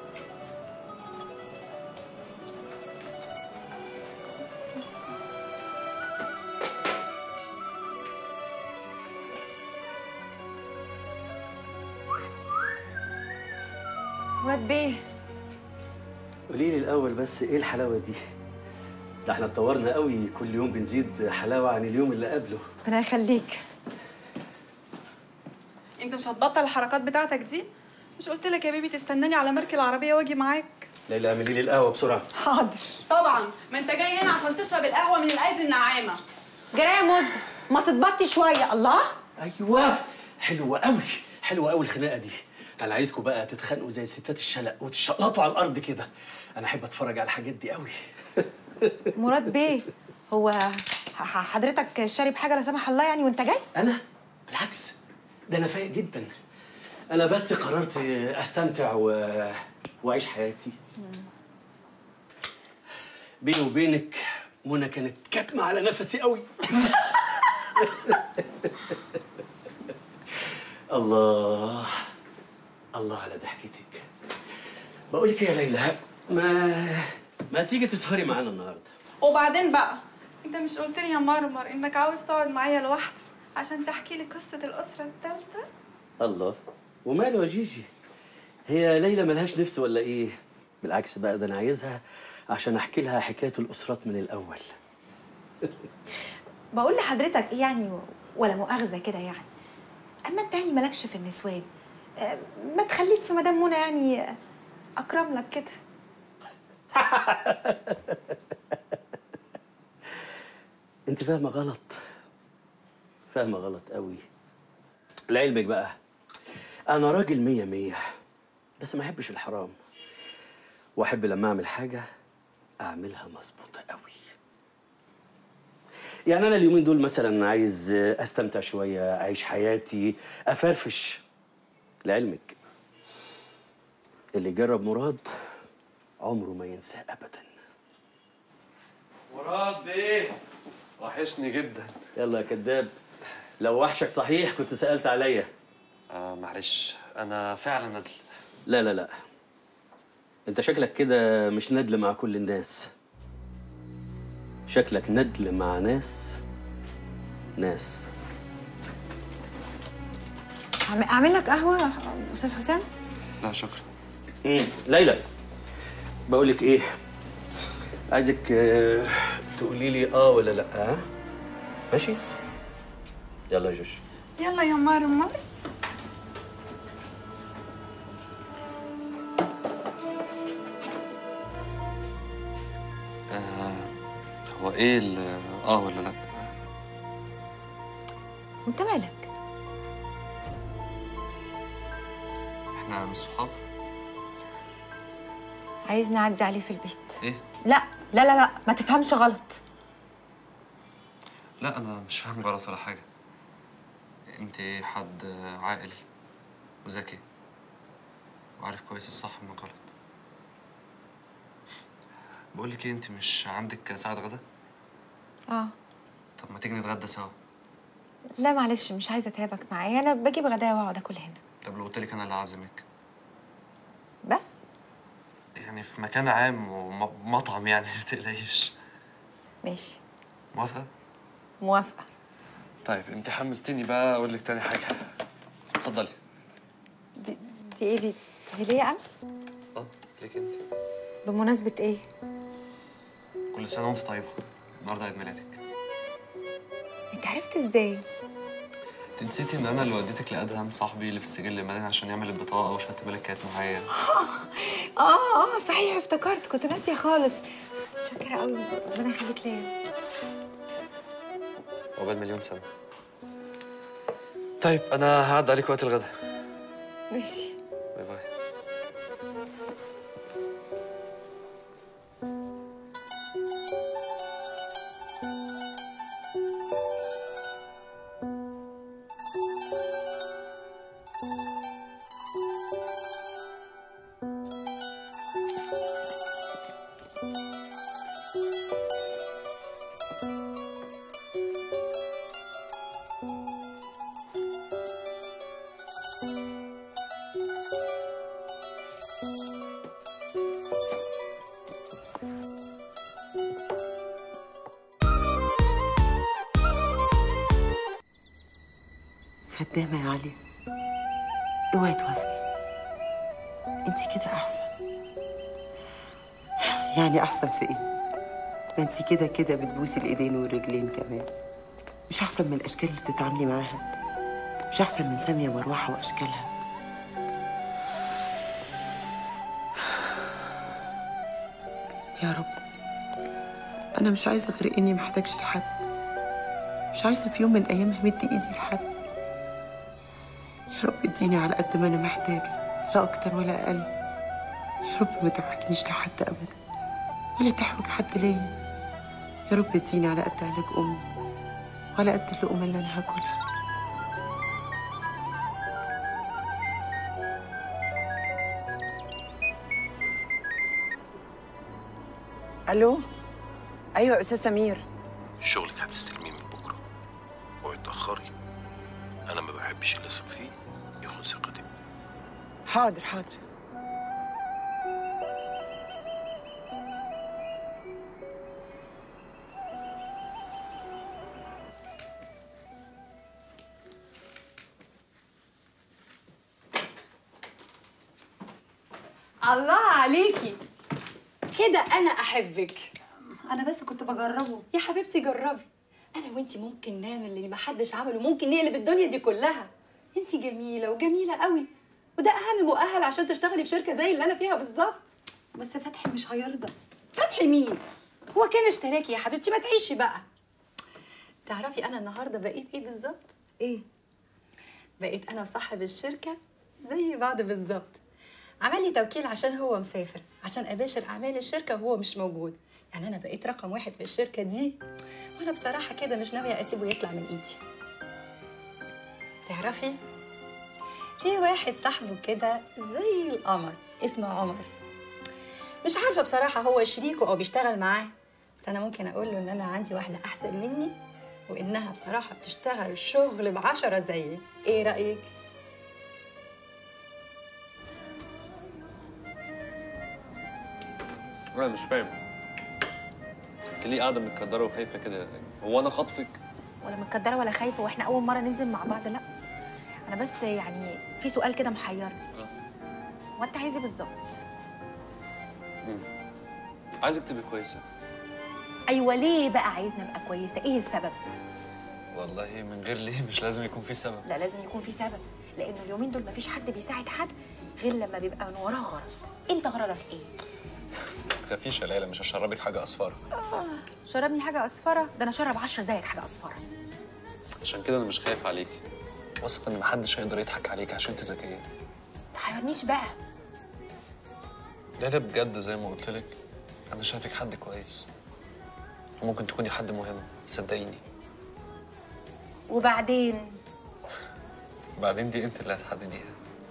مراد بيه، قولي لي الاول بس ايه الحلاوه دي؟ ده احنا اتطورنا قوي، كل يوم بنزيد حلاوه عن اليوم اللي قبله. ربنا يخليك. انت مش هتبطل الحركات بتاعتك دي؟ مش قلت لك يا بيبي تستناني على مركب العربيه واجي معاك؟ ليلى اعملي لي القهوه بسرعه. حاضر. طبعا، ما انت جاي هنا عشان تشرب القهوه من الايدي النعامه. جرايه موز، ما تتبطي شويه. الله، ايوه حلوه قوي، حلوه قوي الخناقه دي. انا عايزكم بقى تتخانقوا زي ستات الشلق وتشقلطوا على الارض كده. انا احب اتفرج على الحاجات دي قوي. مراد بيه، هو حضرتك شارب حاجه لا سمح الله يعني وانت جاي؟ انا بالعكس، ده انا فايق جدا. انا بس قررت استمتع واعيش حياتي. بيني وبينك منى كانت كاتمه على نفسي قوي. الله الله على ضحكتك. بقول لك يا ليلى، ما تيجي تسهري معانا النهارده؟ وبعدين بقى، انت مش قلت لي يا مرمر انك عاوز تقعد معايا لوحدي عشان تحكي لي قصه الاسره الثالثه؟ الله، وماله يا جيجي؟ هي ليلى ملهاش نفس ولا ايه؟ بالعكس بقى، ده انا عايزها عشان احكي لها حكايه الاسرات من الاول. بقول لحضرتك ايه يعني، ولا مؤاخذه كده يعني، اما انت يعني مالكش في النسوان، ما تخليك في مدام منى يعني، اكرم لك كده. انت فاهمه غلط، فاهمه غلط قوي. لعلمك بقى، انا راجل 100 بس ما احبش الحرام، واحب لما اعمل حاجه اعملها مظبوطه قوي. يعني انا اليومين دول مثلا عايز استمتع شويه، اعيش حياتي، افرفش. لعلمك اللي جرب مراد عمره ما ينساه ابدا. مراد بيه، وحشني جدا. يلا يا كداب، لو وحشك صحيح كنت سالت عليا. معلش، انا فعلا ندل. لا لا لا، انت شكلك كده مش ندل مع كل الناس، شكلك ندل مع ناس. اعمل لك قهوه استاذ حسام؟ لا شكرا. ليلى، بقول لك ايه، عايزك تقولي لي ولا لا. ها ماشي؟ يلا يا جوش. يلا يا مرمر. هو ايه ولا لا؟ وانت مالك؟ احنا مش صحاب؟ عايزني اعدي عليه في البيت؟ ايه؟ لا لا لا لا، ما تفهمش غلط. لا انا مش فاهم غلط ولا حاجه. انت حد عاقل وذكي وعارف كويس الصح من الغلط. بقول لك ايه، انت مش عندك ساعه غدا؟ طب ما تيجي نتغدى سوا؟ لا معلش، مش عايزه اتعبك معايا، انا بجيب غدايا واقعد اكل هنا. طب لو قلت لك انا اللي اعزمك؟ بس يعني في مكان عام ومطعم يعني ما تقلقيش. ماشي. موافقه؟ موافقه. طيب انت حمستيني بقى اقول لك تاني حاجه. اتفضلي. دي ايه دي ليا انا؟ ليك انت. بمناسبه ايه؟ كل سنه وانت طيبه، النهارده عيد ميلادك. انت عرفت ازاي؟ انت نسيتي ان انا اللي وديتك لادهم صاحبي اللي في السجل المدني عشان يعمل البطاقه وشهاده بالك كانت معايا. صحيح افتكرت، كنت ناسيه خالص. متشكره قوي، ربنا يخليك ليا. عقبال مليون سنه. طيب انا هعدي عليك وقت الغدا. ماشي. باي باي. خدامة يا علي، اوعي توافقي. انت كده احسن. يعني احسن في ايه؟ ما انت كده كده بتبوسي الايدين والرجلين كمان. مش احسن من الاشكال اللي بتتعاملي معاها؟ مش احسن من سامية مروحة واشكالها؟ يا رب، انا مش عايزة غير اني محتاجش لحد. مش عايزة في يوم من الايام همد ايدي لحد. يا رب اديني على قد ما انا محتاجه، لا اكتر ولا اقل. يا رب ما تحوجنيش لحد ابدا، ولا تحوج حد ليا. يا رب اديني على قد علاج امي، وعلى قد اللقمه اللي انا هاكلها. الو. ايوه يا استاذ سمير. شغلك هتستلميه من بكره، اوعي تاخري. انا ما بحبش اللي اثق فيه ياخد ثقتي. حاضر حاضر. الله عليكي، كده انا احبك. انا بس كنت بجربه. يا حبيبتي جربي، انا وانتي ممكن نعمل اللي محدش عمله، ممكن نقلب الدنيا دي كلها. انتي جميله وجميله قوي، وده اهم مؤهل عشان تشتغلي في شركه زي اللي انا فيها بالظبط. بس فتحي مش هيرضى. فتحي مين؟ هو كان اشتراكي يا حبيبتي، ما تعيشي بقى. تعرفي انا النهارده بقيت ايه بالظبط؟ ايه؟ بقيت انا وصاحب الشركه زي بعض بالظبط. عمل لي توكيل عشان هو مسافر، عشان اباشر اعمال الشركه وهو مش موجود. يعني انا بقيت رقم 1 في الشركه دي، وانا بصراحه كده مش ناويه اسيبه يطلع من ايدي. تعرفي في واحد صاحبه كده زي القمر اسمه عمر، مش عارفه بصراحه هو شريكه او بيشتغل معاه، بس انا ممكن اقول له ان انا عندي واحده احسن مني، وانها بصراحه بتشتغل شغل ب10 زيي. ايه رايك؟ انا مش فاهم، انت ليه قاعده متكدره وخايفه كده؟ هو انا خاطفك؟ ولا متكدره ولا خايفه، واحنا اول مره ننزل مع بعض. لا انا بس يعني في سؤال كده محيرني. هو انت عايز ايه بالظبط؟ عايزك تبقي كويسه. ايوه، ليه بقى عايزني ابقى كويسه؟ ايه السبب؟ والله من غير ليه مش لازم يكون في سبب. لا، لازم يكون في سبب، لانه اليومين دول مفيش حد بيساعد حد غير لما بيبقى من وراه غرض. انت غرضك ايه؟ ما تخافيش يا ليلى، مش هشربك حاجه اصفر. شربني حاجه اصفره؟ ده انا اشرب 10 زيك حاجه اصفره. عشان كده انا مش خايف عليكي، واثق ان محدش هيقدر يضحك عليكي عشان انت ذكيه. ما تحيرنيش بقى. ليلى بجد زي ما قلت لك انا شايفك حد كويس، وممكن تكوني حد مهم، صدقيني. وبعدين؟ بعدين دي انت اللي هتحدديها.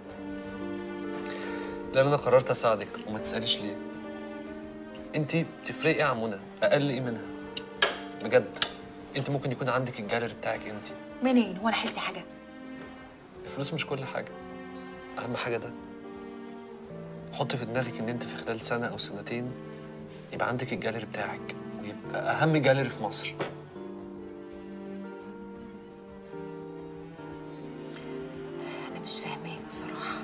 لان انا قررت اساعدك وما تساليش ليه. انت بتفرقي عن منى، اقل ايه منها بجد. انت ممكن يكون عندك الجاليري بتاعك انت. منين؟ وانا حيلتي حاجه؟ الفلوس مش كل حاجه، اهم حاجه ده. حطي في دماغك ان انت في خلال سنه او سنتين يبقى عندك الجاليري بتاعك، ويبقى اهم جاليري في مصر. انا مش فاهماك بصراحه.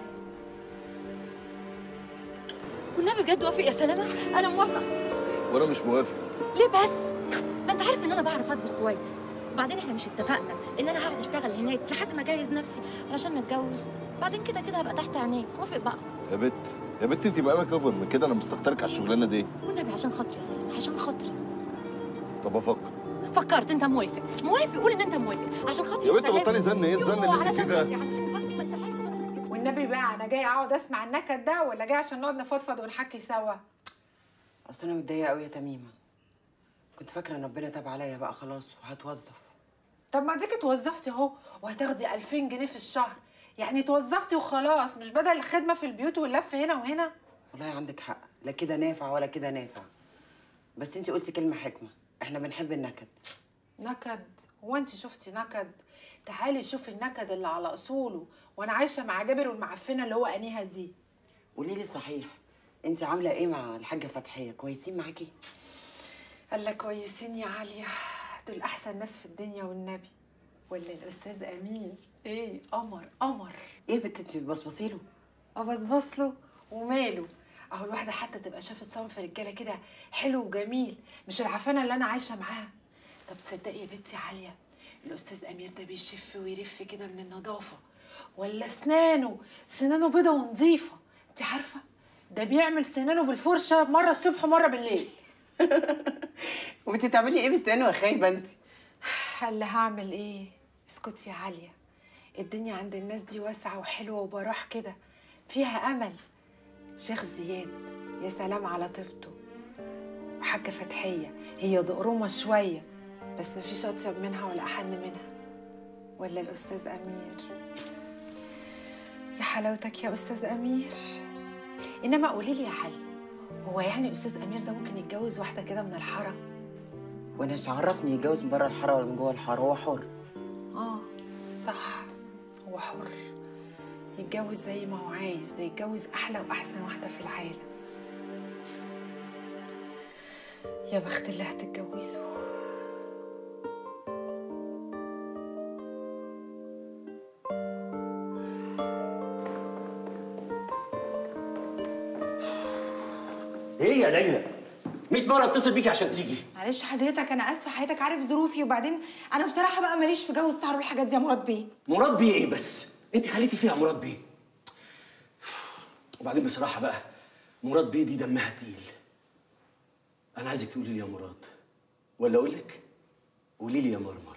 والنبي بجد وافق يا سلامه؟ انا موافقه. وانا مش موافق. ليه بس؟ ما انت عارف ان انا بعرف اطبخ كويس. وبعدين احنا مش اتفقنا ان انا هقعد اشتغل هناك لحد ما اجهز نفسي علشان نتجوز؟ بعدين كده كده هبقى تحت عينيك. وافق بقى. يا بت انت بقالك اكبر من كده، انا مستكترك على الشغلانه دي. والنبي عشان خاطري يا سلامه، عشان خاطري. طب افكر. فكرت؟ انت موافق؟ موافق؟ قول ان انت موافق عشان خاطري يا بنت بطلي زن. ايه الزن اللي انت علشان فيه ده؟ خاطري، علشان خاطري. ما انت عارف. والنبي بقى انا جاي اقعد اسمع النكد ده ولا جاي عشان نقعد نفضفض ونحكي سوا؟ اصل انا متضايقه قوي يا تميمه. كنت فاكره ان ربنا تاب عليا بقى خلاص وهتوظف. طب ما اديكي اتوظفتي اهو وهتاخدي 2000 جنيه في الشهر، يعني اتوظفتي وخلاص، مش بدل الخدمه في البيوت واللف هنا وهنا. والله عندك حق، لا كده نافع ولا كده نافع. بس انتي قلتي كلمه حكمه، احنا بنحب النكد. نكد؟ هو انت شفتي نكد؟ تعالي شوفي النكد اللي على اصوله وانا عايشه مع جابر والمعفنه اللي هو انيها دي. قولي لي صحيح، انتي عامله ايه مع الحاجه فتحيه؟ كويسين معاكي؟ قال لك كويسين يا عاليه، دول احسن ناس في الدنيا والنبي. ولا الاستاذ امير ايه؟ قمر قمر. ايه يا بنت انتي بتبصبصي له؟ ابصبص له وماله؟ اهو الواحده حتى تبقى شافت صنف رجاله كده حلو وجميل، مش العفانه اللي انا عايشه معاها. طب تصدقي يا بنتي عاليه، الاستاذ امير ده بيشف ويرف كده من النظافه، ولا سنانه بيضه ونظيفه. انت عارفه ده بيعمل سنانه بالفرشه مره الصبح ومره بالليل. وانتي تعملي ايه بسنانه يا خايبه انتي؟ اللي هعمل ايه؟ اسكتي يا عاليه، الدنيا عند الناس دي واسعه وحلوه وبراح كده، فيها امل. شيخ زياد يا سلام على طيبته، وحاجه فتحيه هي دقرومه شويه بس مفيش اطيب منها ولا احن منها. ولا الاستاذ امير، يا حلاوتك يا استاذ امير. انما قولي لي يا علي، هو يعني استاذ امير ده ممكن يتجوز واحده كده من الحاره؟ وانا مش عرفني يتجوز من بره الحاره ولا من جوه الحاره، هو حر. صح، هو حر يتجوز زي ما هو عايز، ده يتجوز احلى واحسن واحده في العالم. يا بخت اللي هتتجوزه. ايه يا ليلى؟ 100 مرة اتصل بيكي عشان تيجي. معلش حضرتك انا اسفه، حضرتك عارف ظروفي، وبعدين انا بصراحه بقى ماليش في جو السهر والحاجات دي يا مراد بيه. مراد بيه ايه بس؟ انت خليتي فيها مراد بيه. وبعدين بصراحة بقى مراد بيه دي دمها تقيل. أنا عايزك تقولي لي يا مراد، ولا أقول لك؟ قولي لي يا مرمر.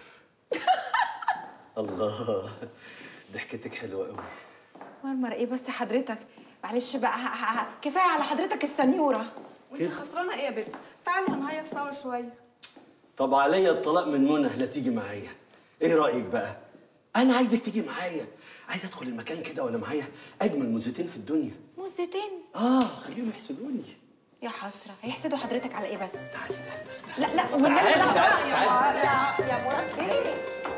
الله، ضحكتك حلوة قوي. مرمر ايه بس حضرتك؟ معلش بقى كفايه على حضرتك السنيوره. وانت خسرانه ايه يا بنت؟ تعالي هنهيص سوا شويه. طب عليا الطلاق من منى لا تيجي معايا. ايه رأيك بقى؟ أنا عايزك تيجي معايا، عايز أدخل المكان كده وأنا معايا أجمل موزتين في الدنيا. موزتين؟ خليهم يحسدوني. يا حسره، هيحسدوا حضرتك على ايه بس؟ تعالي بس. لا والنبي لا تعالي يا مراد بيه.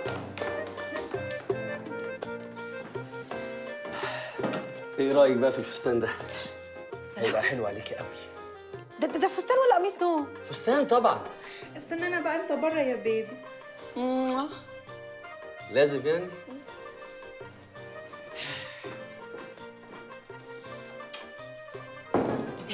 ايه رايك بقى في الفستان ده؟ هيبقى حلو عليكي قوي. ده فستان ولا قميص نوم؟ فستان طبعا. استنانا بقى انت بره يا بيبي. لازم يعني؟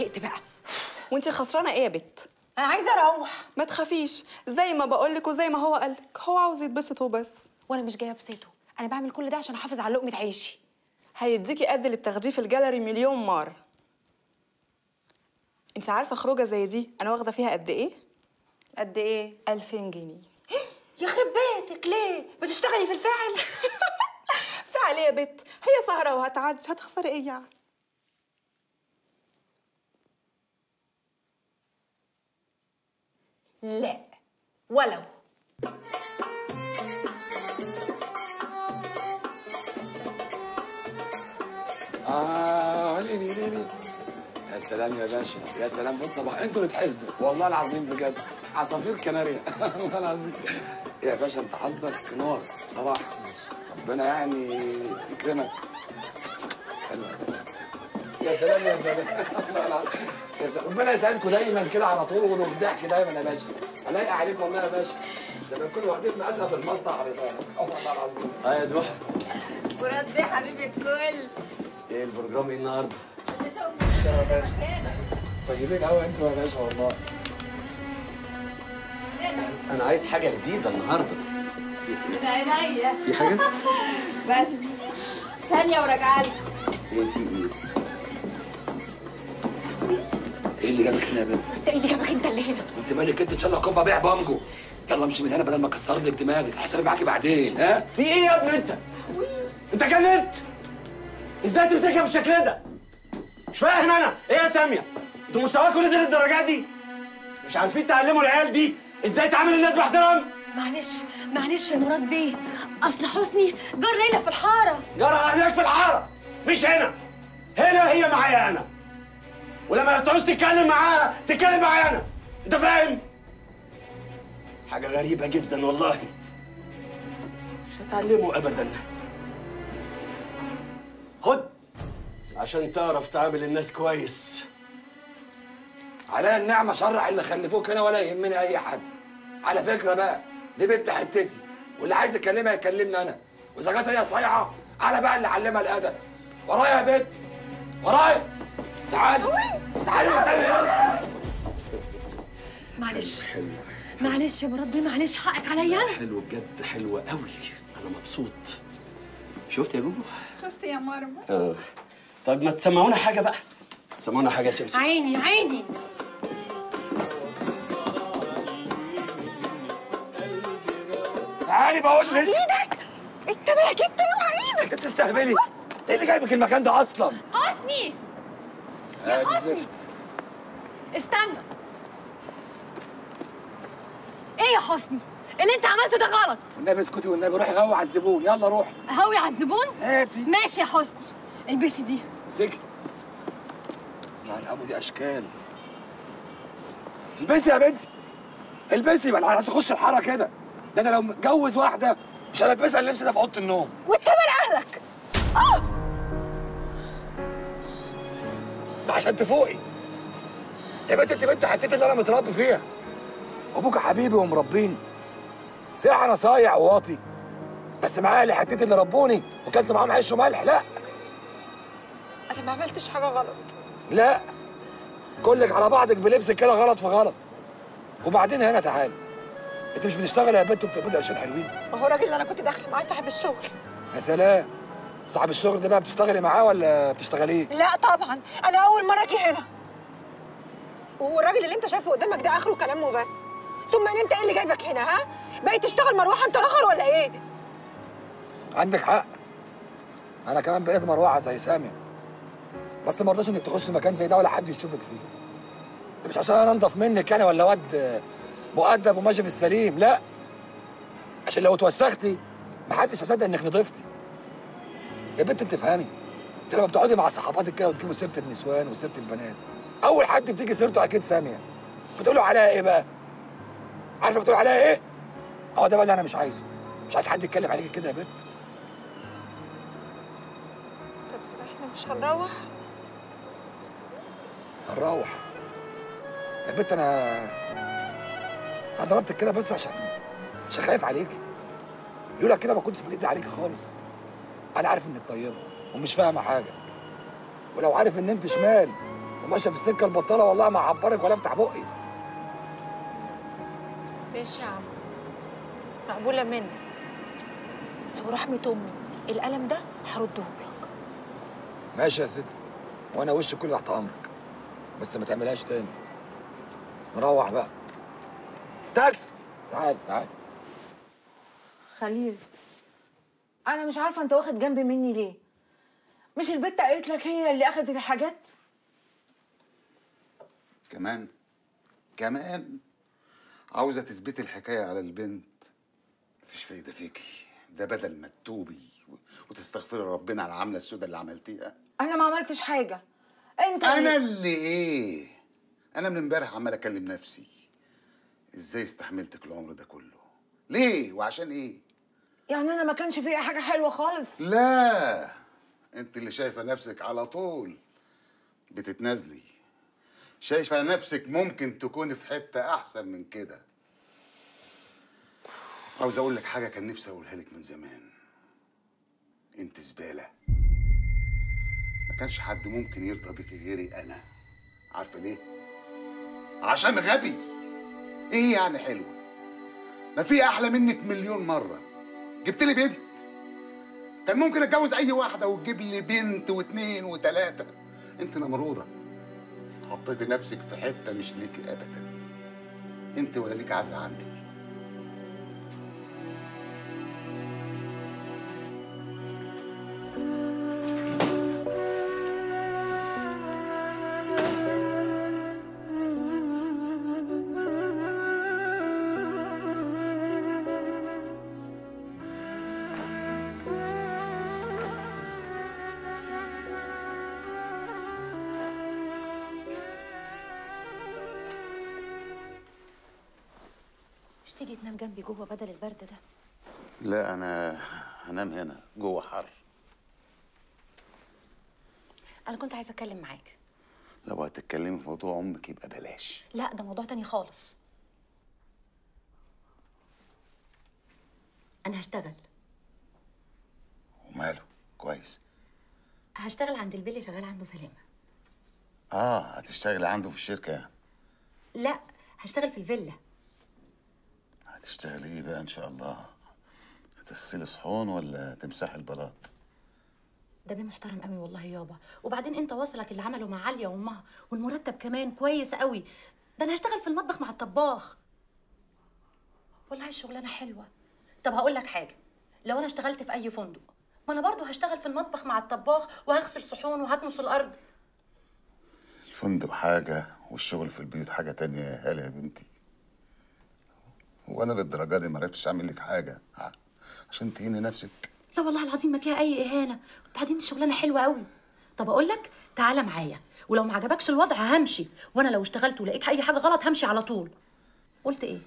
زهقت بقى. وانتي خسرانه ايه يا بت؟ انا عايزه اروح. ما تخافيش، زي ما بقولك وزي ما هو قالك، هو عاوز يتبسط وبس. وانا مش جايه ابسطه، انا بعمل كل ده عشان احافظ على لقمه عيشي. هيديكي قد اللي بتاخديه في الجاليري مليون مره. انت عارفه خروجه زي دي انا واخده فيها قد ايه؟ قد ايه؟ 2000 جنيه. يخرب بيتك، ليه؟ بتشتغلي في الفعل؟ فعل ايه يا بت؟ هي سهره وهتعدي، هتخسري ايه يعني؟ لا ولو. ليه يا سلام يا باشا، يا سلام. بص بقى انتوا اللي تحسدوا والله العظيم بجد، عصافير كناريا والله العظيم يا باشا. انت حظك نار بصراحه، ربنا يعني يكرمك. حلوه يا سلام يا سلام والله العظيم يا سلام. ربنا يسعدكم دايما كده على طول وفي ضحك دايما يا باشا. الاقي عليك والله يا باشا، زي ما نكون واخدين مقاسها في المصنع والله العظيم. يا دوحه. مراد بيه حبيبي الكل. ايه البروجرام ايه النهارده؟ يا باشا طيبين قوي انتوا يا باشا والله. انا عايز حاجه جديده النهارده. من عينيا. في حاجه؟ بس ثانيه وراجعه لكم. ايه في ايه؟ ايه اللي جابك هنا يا بنت؟ انت ايه اللي جابك انت اللي هنا؟ انت مالك انت؟ ان شاء الله اكون ببيع بانجو. يلا امشي من هنا بدل ما اكسر لك دماغك، حسابي معاكي بعدين. ها؟ في ايه يا ابني انت؟ انت جننت؟ ازاي تمسكها بالشكل ده؟ مش فاهم انا، ايه يا ساميه؟ انتوا مستواكم نزل الدرجات دي؟ مش عارفين تعلموا العيال دي ازاي تعامل الناس باحترام؟ معلش يا مراد بيه، اصل حسني جار ليلى في الحاره. جارها هناك في الحاره مش هنا. هنا هي معايا انا، ولما تعوز تتكلم معاها تتكلم معايا انا. انت فاهم؟ حاجه غريبه جدا والله، مش هتعلموا ابدا. خد عشان تعرف تعامل الناس كويس. عليا النعمه شرع اللي خلفوك هنا ولا يهمني اي حد. على فكره بقى دي بنت حتتي، واللي عايز يكلمها يكلمني انا، واذا كانت هي صايعه انا بقى اللي اعلمها الادب. ورايا يا بنت، ورايا. تعالي تعالي. معلش يا مراد بيه، معلش حقك عليا انا. حلو بجد، حلوه قوي، انا مبسوط. شفت يا جوجو؟ شفت يا مرمى؟ طب ما تسمعونا حاجه بقى، سمعونا حاجه يا سمسم. عيني. تعالي بقول لك. ايدك انت مالك انت؟ اوعى ايدك. انت بتستهبلي؟ ايه اللي جايبك المكان ده اصلا؟ حسني يا حسني استنى. ايه يا حسني؟ اللي انت عملته ده غلط. والنبي اسكتي والنبي، روحي غوي على الزبون. يلا روحي. هوي على الزبون؟ هاتي. ماشي يا حسني، البسي دي. امسكي. يعني ابو دي اشكال. البسي يا بنتي، البسي. بقى عايز تخش الحاره كده؟ ده انا لو متجوز واحده مش هلبسها اللبس ده في اوضه النوم. وانت مال اهلك؟ ده عشان تفوقي يا بنت. انت بنت حتتي اللي انا متربي فيها، ابوك حبيبي ومربيني. صح انا صايع وواطي، بس معايا اللي حتتي اللي ربوني وكلت معاهم عيش وملح. لا انا ما عملتش حاجه غلط. لا، كلك على بعضك بلبسك كده غلط في غلط. وبعدين هنا تعالي، انت مش بتشتغل يا بنت وبتقبضي قرشين حلوين؟ ما هو الراجل اللي انا كنت داخله معاه صاحب الشغل. يا سلام. صاحب الشغل ده بقى بتشتغلي معاه ولا بتشتغليه؟ لا طبعا، انا اول مره اجي هنا. والراجل اللي انت شايفه قدامك ده اخره كلام وبس. ثم ان انت ايه اللي جايبك هنا؟ ها؟ بقيت تشتغل مروحه انت رخر ولا ايه؟ عندك حق، انا كمان بقيت مروعه زي سامي، بس ما رضاش انك تخش مكان زي ده ولا حد يشوفك فيه. ده مش عشان انا انضف منك يعني ولا واد مؤدب وماشي في السليم، لا، عشان لو اتوسختي محدش هيصدق انك نضفتي. يا بنت انت افهمي، انت لما بتقعدي مع صحباتك كده وتجيبوا سيره النسوان وسيره البنات، اول حد بتيجي سيرته اكيد ساميه. بتقولوا عليها ايه بقى؟ عارفه بتقولوا عليها ايه؟ ده بقى اللي انا مش عايزه. مش عايز حد يتكلم عليكي كده يا بنت. طب احنا مش هنروح؟ هنروح يا بنت. انا ضربتك كده بس عشان خايف عليكي. لولا كده ما كنتش بنيت عليكي خالص. انا عارف انك طيبه ومش فاهمه حاجه، ولو عارف ان انت شمال وماشيه في السكه البطاله والله ما هعبرك ولا افتح بقي. ماشي يا عم، مقبوله منك، بس ورحمه امي القلم ده هرده لك. ماشي يا ستي، وانا وشي كله تحت امرك، بس ما تعملهاش تاني. نروح بقى. تاكسي، تعال تعال. خليل، انا مش عارفه انت واخد جنب مني ليه؟ مش البت قالت لك هي اللي اخدت الحاجات؟ كمان عاوزه تثبتي الحكايه على البنت. مفيش فايده فيكي، ده بدل ما تتوبي وتستغفري ربنا على العمله السوداء اللي عملتيها. انا ما عملتش حاجه، انت انا اللي ايه؟ انا من امبارح عمال اكلم نفسي ازاي استحملتك العمر ده كله؟ ليه وعشان ايه؟ يعني انا ما كانش فيها حاجه حلوه خالص؟ لا، انت اللي شايفه نفسك على طول بتتنازلي، شايفه نفسك ممكن تكوني في حته احسن من كده. عاوز اقول لك حاجه كان نفسي اقولها لك من زمان. انت زباله، ما كانش حد ممكن يرضى بيكي غيري انا. عارفه ليه؟ عشان غبي. ايه يعني حلوه؟ ما في احلى منك مليون مره. جبت لي بنت، كان ممكن اتجوز اي واحده وتجيب لي بنت واثنين وثلاثه. انت نمروده، حطيتي نفسك في حته مش ليكي ابدا. انت ولا ليك عزة عندي. مش تيجي تنام جنبي جوه بدل البرد ده؟ لا، انا هنام هنا جوه حر. انا كنت عايزه اتكلم معاك. لو هتتكلمي في موضوع امك يبقى بلاش. لا، ده موضوع تاني خالص. انا هشتغل. وماله؟ كويس. هشتغل عند البيلي شغال عنده سلامه. هتشتغلي عنده في الشركه يعني؟ لا، هشتغل في الفيلا. هتشتغلي ايه بقى ان شاء الله؟ هتغسلي صحون ولا تمسحي البلاط؟ ده بيه محترم قوي والله يابا، وبعدين انت واصلك اللي عمله مع عليا وامها، والمرتب كمان كويس قوي. ده انا هشتغل في المطبخ مع الطباخ. والله الشغلانه حلوه. طب هقول لك حاجه، لو انا اشتغلت في اي فندق، ما انا برضو هشتغل في المطبخ مع الطباخ وهغسل صحون وهكنس الارض. الفندق حاجه والشغل في البيوت حاجه تانية يا هاله يا بنتي. وانا للدرجه دي ما عرفتش اعمل لك حاجه عشان تهيني نفسك؟ لا والله العظيم ما فيها اي اهانه، وبعدين الشغلانه حلوه قوي. طب اقول لك، تعالى معايا، ولو ما عجبكش الوضع همشي، وانا لو اشتغلت ولقيت اي حاجه غلط همشي على طول. قلت ايه؟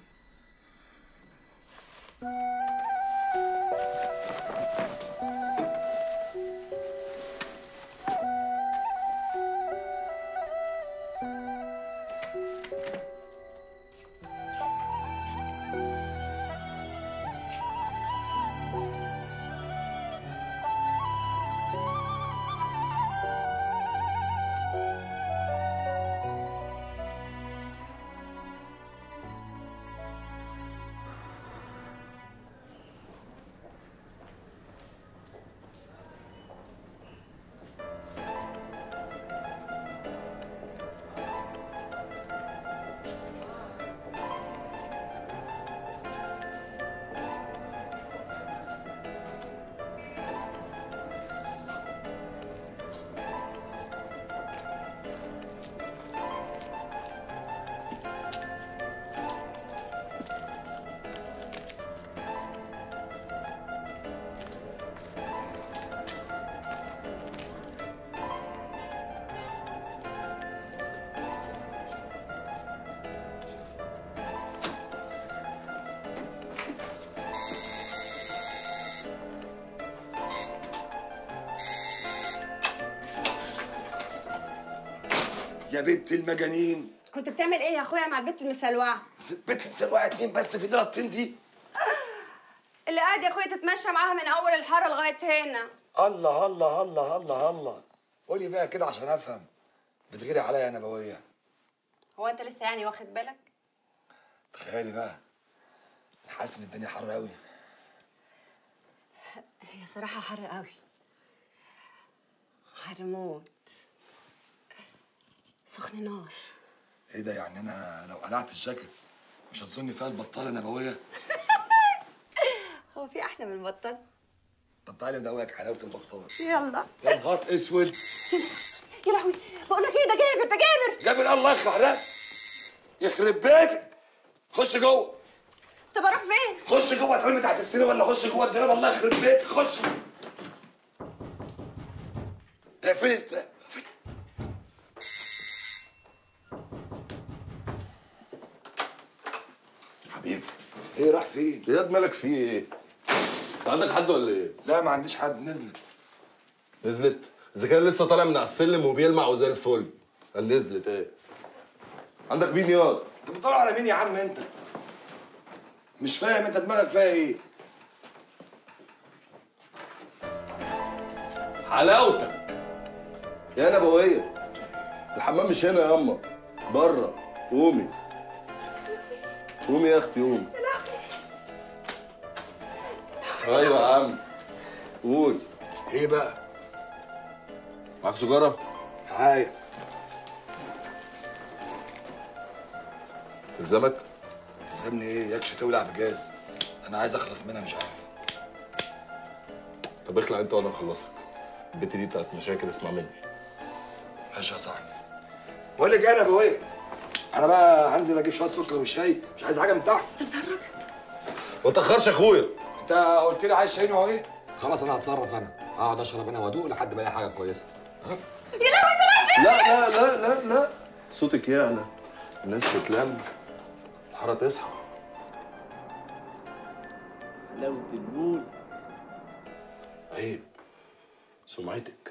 يا بنت المجانين، كنت بتعمل ايه يا اخويا مع البت المسلوعه؟ بنت مسلوعه اتنين بس في الليله الطين دي؟ اللي قاعد يا اخويا تتمشى معاها من اول الحاره لغايه هنا. الله الله الله الله الله، قولي بقى كده عشان افهم. بتغيري عليا يا نبويه. هو انت لسه يعني واخد بالك؟ تخيلي بقى، حاسس ان الدنيا حر قوي. هي صراحه حر قوي، حر موت، سخن نار. ايه ده؟ يعني انا لو قلعت الجاكيت مش هتظني فيها البطاله نبويه؟ هو في احلى من البطال؟ طب تعالي ندوقك حلاوه البطال. يلا. يا نهار اسود. يا لهوي، بقول لك ايه، ده جابر ده جابر. جابر الله يخلع ده، يخرب بيتك. خش جوه. طب اروح فين؟ خش جوه اتعمل تحت السرير ولا خش جوه الدولاب؟ الله يخرب بيتك. خش. اقفلي اقفلي. حبيبي ايه راح فين؟ يا واد مالك في ايه؟ انت عندك حد ولا ايه؟ لا ما عنديش حد. نزلت. نزلت؟ اذا كان لسه طالع من على السلم وبيلمع وزي الفل. قال نزلت ايه؟ عندك مين ياض؟ انت بتدور على مين يا عم انت؟ مش فاهم انت دماغك فيها ايه؟ حلاوتك يا نبويه. الحمام مش هنا يا اما، بره. قومي قومي يا اختي قومي. ايوه يا عم قول. ايه بقى؟ معاك سجاره؟ معايا. تلزمك؟ تلزمني ايه؟ يكش تولع بجاز. انا عايز اخلص منها مش عارف. طب اخلع انت وانا اخلصك. البت دي بتاعت مشاكل، اسمع مني. ماشي يا صاحبي. بقول لك ايه يا نبويه، انا بقى هنزل اجيب شويه سكر وشاي، مش عايز حاجه من تحت. انت بتهرج؟ ما تاخرش يا اخويا. انت قلت لي عايز شاي نوع ايه؟ خلاص انا هتصرف، انا اقعد اشرب انا وادوق لحد ما الاقي حاجه كويسه. يا لهوي انت رايح فين؟ لا لا لا لا لا، صوتك يعلى، الناس تتلم، الحاره تصحى. حلاوه المول. عيب سمعتك.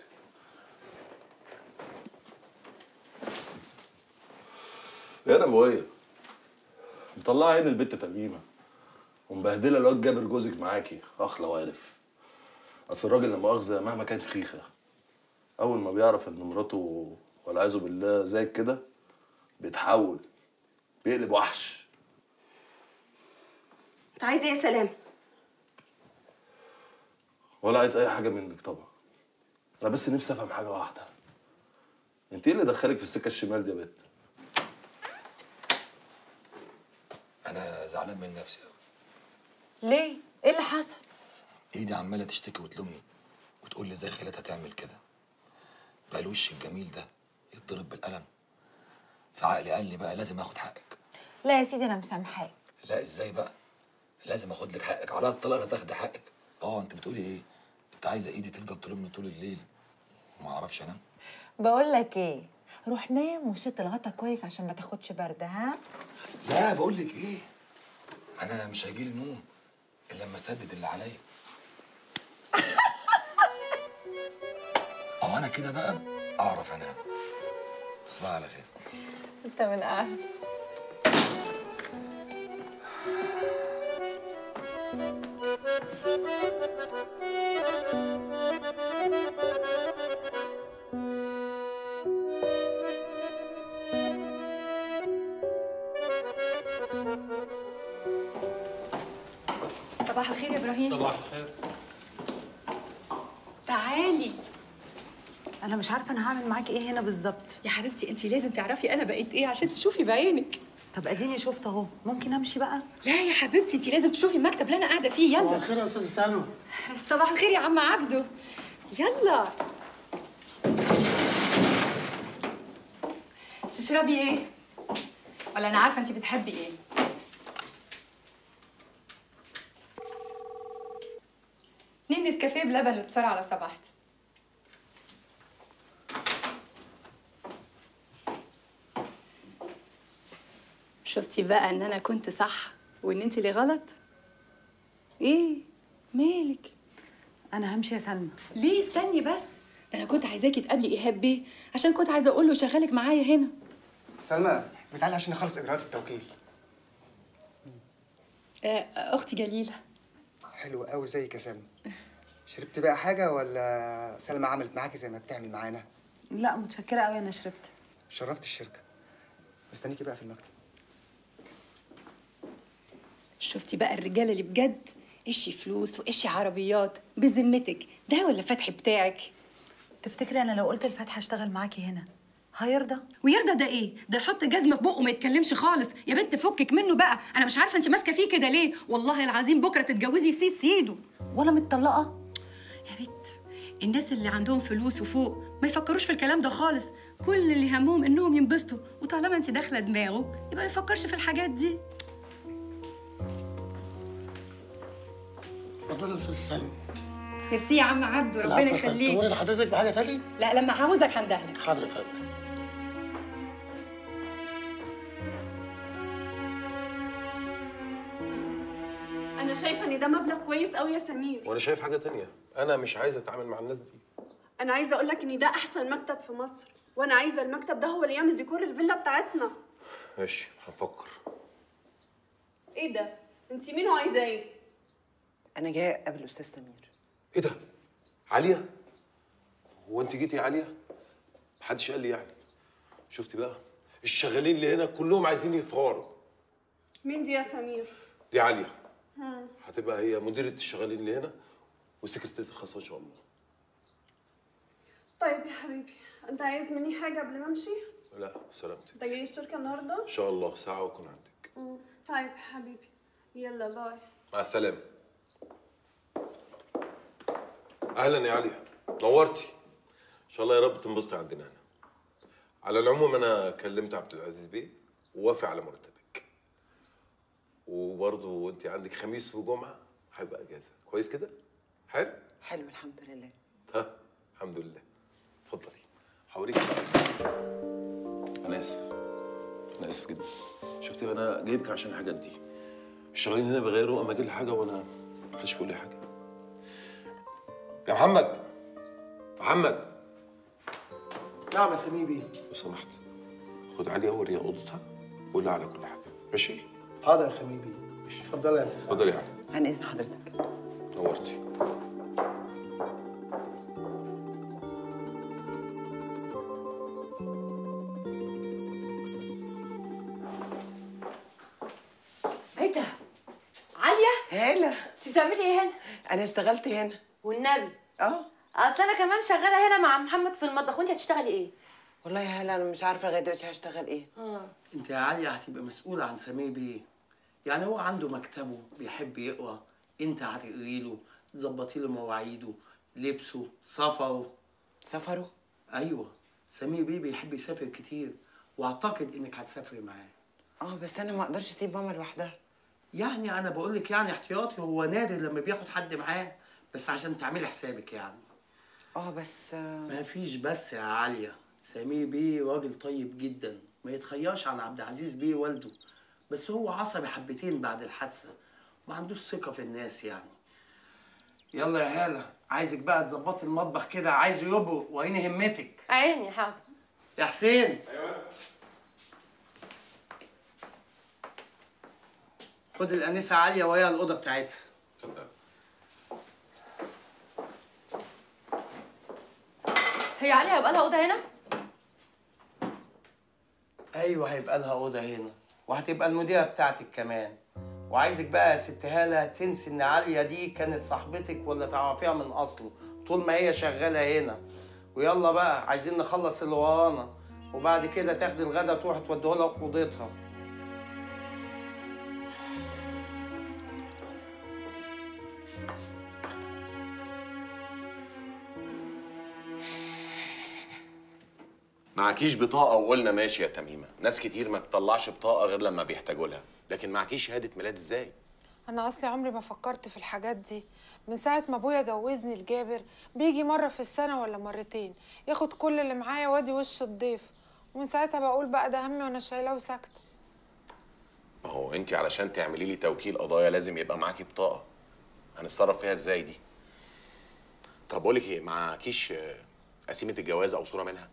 يا نبويه، مطلعه عين البت تميمه ومبهدله الواد جابر جوزك معاكي اخلى وارف. اصل الراجل لا مؤاخذه مهما كانت خيخه، اول ما بيعرف ان مراته والعياذ بالله زي كده بيتحول، بيقلب وحش. انت عايز ايه يا سلام؟ ولا عايز اي حاجه منك طبعا. انا بس نفسي افهم حاجه واحده، انت ايه اللي دخلك في السكه الشمال دي يا بت؟ انا زعلان من نفسي قوي. ليه؟ ايه اللي حصل؟ ايدي عماله تشتكي وتلومني وتقول لي ازاي خليتها تعمل كده. بقى الوش الجميل ده يتضرب بالقلم. فعقلي قال لي بقى لازم اخد حقك. لا يا سيدي انا مسامحاك. لا ازاي بقى؟ لازم اخد لك حقك على الطلاق، تاخدي حقك. انت بتقولي ايه؟ انت عايزه ايدي تفضل تلومني طول الليل وما اعرفش انام؟ بقول لك ايه، روح نام وشد الغطا كويس عشان ما تاخدش برد. ها؟ لا بقول لك ايه، انا مش هيجيلي نوم الا لما اسدد اللي عليا. انا كده بقى اعرف انام. تصبح على خير. انت من اهل. صباح الخير يا ابراهيم. صباح الخير. تعالي. انا مش عارفه انا هعمل معاكي ايه هنا بالظبط. يا حبيبتي انت لازم تعرفي انا بقيت ايه عشان تشوفي بعينك. طب اديني شفت اهو، ممكن امشي بقى؟ لا يا حبيبتي انت لازم تشوفي المكتب اللي انا قاعده فيه. يلا. صباح الخير يا استاذه سلمى. صباح الخير يا عم عبده. يلا. تشربي ايه؟ ولا انا عارفه انت بتحبي ايه؟ 2 نسكافيه بلبن بسرعه لو سمحت. شفتي بقى ان انا كنت صح وان انت اللي غلط؟ ايه مالك؟ انا همشي يا سلمى. ليه؟ استني بس، ده انا كنت عايزاكي تقابلي ايهاب بيه عشان كنت عايزه اقول له يشغلك معايا هنا. سلمى بتعالي عشان نخلص اجراءات التوكيل. اختي جليله. حلو قوي زيك يا سلمى. شربتي بقى حاجه ولا سلمى عملت معاكي زي ما بتعمل معانا؟ لا متشكره قوي، انا شربت. شرفت الشركه. مستنيكي بقى في المكتب. شفتي بقى الرجاله اللي بجد اشي فلوس واشي عربيات بذمتك، ده ولا فتحي بتاعك؟ تفتكري انا لو قلت لفتحي اشتغل معاكي هنا هيرضى؟ ويرضى ده ايه؟ ده يحط جزمه في بقه وما يتكلمش خالص. يا بنت فكك منه بقى، انا مش عارفه انت ماسكه فيه كده ليه؟ والله العظيم بكره تتجوزي سيد سيده. وانا متطلقه؟ يا بنت الناس اللي عندهم فلوس وفوق ما يفكروش في الكلام ده خالص، كل اللي همهم انهم ينبسطوا، وطالما انت داخله دماغه يبقى ما يفكرش في الحاجات دي. اتفضلي يا استاذ سلمى. ميرسي يا عم عبده، ربنا يخليك. تمر لحضرتك بحاجه تاني؟ لا لما عاوزك هندهلك. حاضر يا فندم. انا شايفه ان ده مبلغ كويس قوي يا سمير. وانا شايف حاجه تانية، انا مش عايز اتعامل مع الناس دي. انا عايزه اقول لك ان ده احسن مكتب في مصر، وانا عايزه المكتب ده هو اللي يعمل ديكور الفيلا بتاعتنا. ماشي هنفكر. ايه ده؟ انت مين وعايزه ايه؟ انا جايه اقابل استاذ سمير. ايه ده؟ عاليه؟ هو انت جيتي يا عاليه؟ محدش قال لي يعني. شفتي بقى؟ الشغالين اللي هنا كلهم عايزين يفغروا. مين دي يا سمير؟ دي عاليه. هتبقى هي مديرة الشغالين اللي هنا وسكرتيرة الخاصة إن شاء الله. طيب يا حبيبي، أنت عايز مني حاجة قبل ما أمشي؟ لا سلامتك. أنت جاي الشركة النهاردة؟ إن شاء الله ساعة وأكون عندك. طيب يا حبيبي، يلا باي. مع السلامة. أهلا يا عليا، نورتي. إن شاء الله يا رب تنبسطي عندنا هنا. على العموم أنا كلمت عبد العزيز بيه ووافق على مرتبك. وبرضه انت عندك خميس وجمعه هيبقى اجازه، كويس كده؟ حلو؟ حلو الحمد لله. ها الحمد لله. اتفضلي هوريكي بقى. انا اسف جدا. شفتي انا جايبك عشان الحاجات دي. الشغالين هنا بيغيروا اما اجي لي حاجه وانا محدش بيقول لي حاجه. يا محمد. نعم يا سمير بيه. لو سمحت خد عليا وريها اوضتها وقول لها على كل حاجه، ماشي؟ حاضر يا سمير بيه. اتفضلي يا استاذ. اتفضلي يا علي. عن اذن حضرتك. نورتي. ايه ده؟ عالية؟ هالة. انت بتعملي ايه هنا؟ انا اشتغلت هنا. والنبي؟ اصل انا كمان شغالة هنا مع محمد في المطبخ، وانت هتشتغلي ايه؟ والله يا هالة انا مش عارفة لغاية دلوقتي هشتغل ايه. انت يا عالية هتبقى مسؤولة عن سمير بيه. يعني هو عنده مكتبه بيحب يقرا، انت هتقري له، تظبطي له مواعيده، لبسه، سفره. ايوه، سمير بيه بيحب يسافر كتير، واعتقد انك هتسافري معاه. بس انا ما اقدرش اسيب ماما لوحدها. يعني انا بقول لك يعني احتياطي، هو نادر لما بياخد حد معاه، بس عشان تعملي حسابك يعني. بس ما فيش بس يا عالية، سمير بيه راجل طيب جدا، ما يتخياش عن عبد العزيز بيه والده، بس هو عصبي حبتين بعد الحادثة، ما عندوش ثقة في الناس يعني. يلا يا هالة، عايزك بقى تظبطي المطبخ كده، عايزه يبرق وعيني همتك. عيني حاضر. يا حسين. ايوه. خد الأنسة عالية وهي الأوضة بتاعتها. اتفضل. هي عالية هيبقى لها أوضة هنا؟ أيوه هيبقى لها أوضة هنا، وهتبقى المديرة بتاعتك كمان. وعايزك بقى يا ست هالة تنسي إن عالية دي كانت صاحبتك ولا تعرفيها من أصله، طول ما هي شغالة هنا. ويلا بقى عايزين نخلص اللي ورانا، وبعد كده تاخدي الغدا تروحي توديه لها في أوضتها. معكيش بطاقة وقلنا ماشي يا تميمة، ناس كتير ما بتطلعش بطاقة غير لما بيحتاجوا لها، لكن معكيش شهادة ميلاد ازاي؟ أنا أصلي عمري ما فكرت في الحاجات دي، من ساعة ما أبويا جوزني لجابر بيجي مرة في السنة ولا مرتين، ياخد كل اللي معايا وادي وش الضيف، ومن ساعتها بقول بقى ده همي وأنا شايلاه وساكتة. ما هو أنت علشان تعملي لي توكيل قضايا لازم يبقى معاكي بطاقة. هنتصرف فيها ازاي دي؟ طب بقول لك إيه، معكيش قسيمة الجواز أو صورة منها؟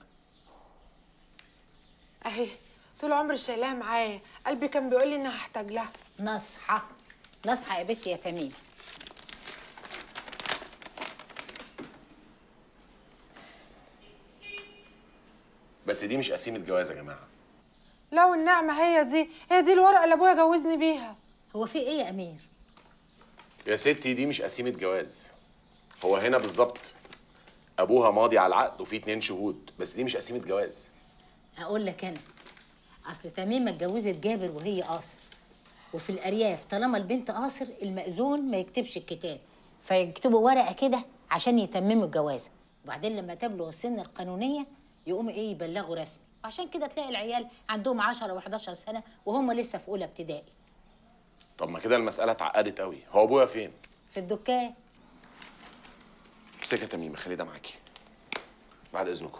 أهي طول عمري شايلاها معايا، قلبي كان بيقول لي إني هحتاج لها. نصحى يا بنتي يا تميمة. بس دي مش قسيمه جواز يا جماعه. لو النعمه هي دي الورقه اللي ابويا جوزني بيها. هو في ايه يا امير؟ يا ستي دي مش قسيمه جواز. هو هنا بالظبط ابوها ماضي على العقد وفي 2 شهود، بس دي مش قسيمه جواز. هقول لك انا، اصل تميمه اتجوزت جابر وهي قاصر، وفي الارياف طالما البنت قاصر المأذون ما يكتبش الكتاب، فيكتبوا ورقه كده عشان يتمموا الجوازه، وبعدين لما تبلغ السن القانونيه يقوموا ايه يبلغوا رسمي، عشان كده تلاقي العيال عندهم 10 و11 سنه وهم لسه في اولى ابتدائي. طب ما كده المساله اتعقدت قوي. هو ابويا فين؟ في الدكان. امسكي يا تميمه، خلي ده معاكي بعد اذنكم.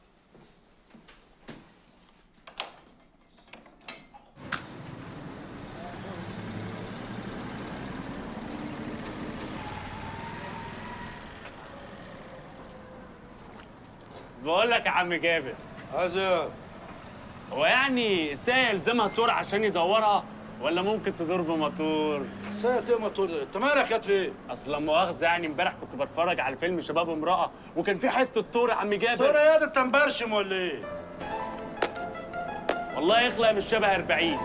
بقول لك يا عم جابر. عايز هو يعني الساعة يلزمها تور عشان يدورها ولا ممكن تدور بموتور؟ ساعة ايه موتور ده؟ انت مالك يا تري؟ اصل لا مؤاخذة يعني امبارح كنت بتفرج على فيلم شباب امرأة وكان في حتة تور يا عم جابر. تور ايه ده؟ انت مبرشم ولا ايه؟ والله يخلق مش شبه 40.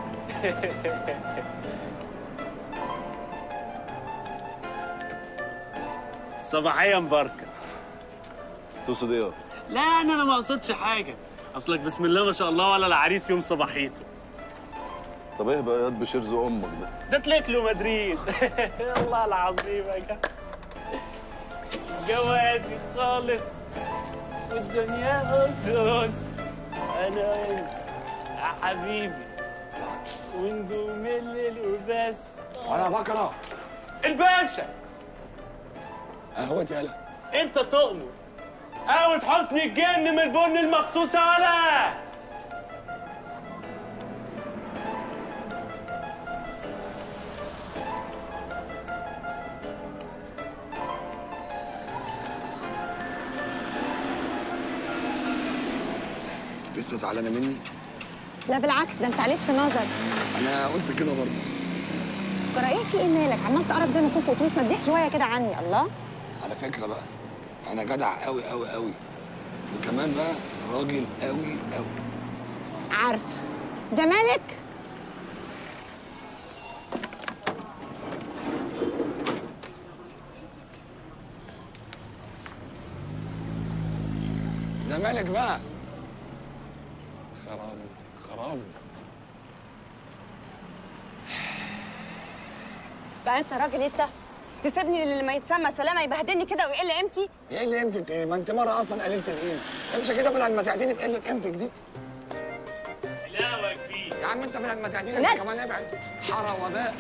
صباحية مباركة. تقصد ايه؟ لا يعني انا ما اقصدش حاجة، اصلك بسم الله ما شاء الله ولا العريس يوم صباحيته. طب ايه بقى ياض بشرز امك ده اتلكلو مدريد. الله العظيم يا جدع. جوازي خالص والدنيا أسس، انا وانت يا حبيبي ونجوم الليل وبس. انا بكره الباشا اهوت يالا. انت تؤمر قهوة حسني الجن من البن المخصوصة ولا لسه زعلانه مني؟ لا بالعكس، ده انت عليك في نظر. انا قلت كده برضه. جرايه في ايه مالك؟ عمال تقرب زي ما كنت اتوبيس، ما تزيح شويه كده عني. الله. على فكره بقى انا جدع قوي قوي قوي، وكمان بقى راجل قوي قوي. عارفه زمالك. زمالك بقى. خرابي خرابي. بقى انت راجل انت تسيبني اللي ما يتسمى سلامه يبهدلني كده ويقل قيمتي؟ ايه اللي قيمتك ايه؟ ما انت مره اصلا قللت القيمه. امشي كده بدل ما تعديني بقله قيمتك دي. لا كبير يا عم انت بدل ما تعديني انت كمان ابعد. حاره وباء.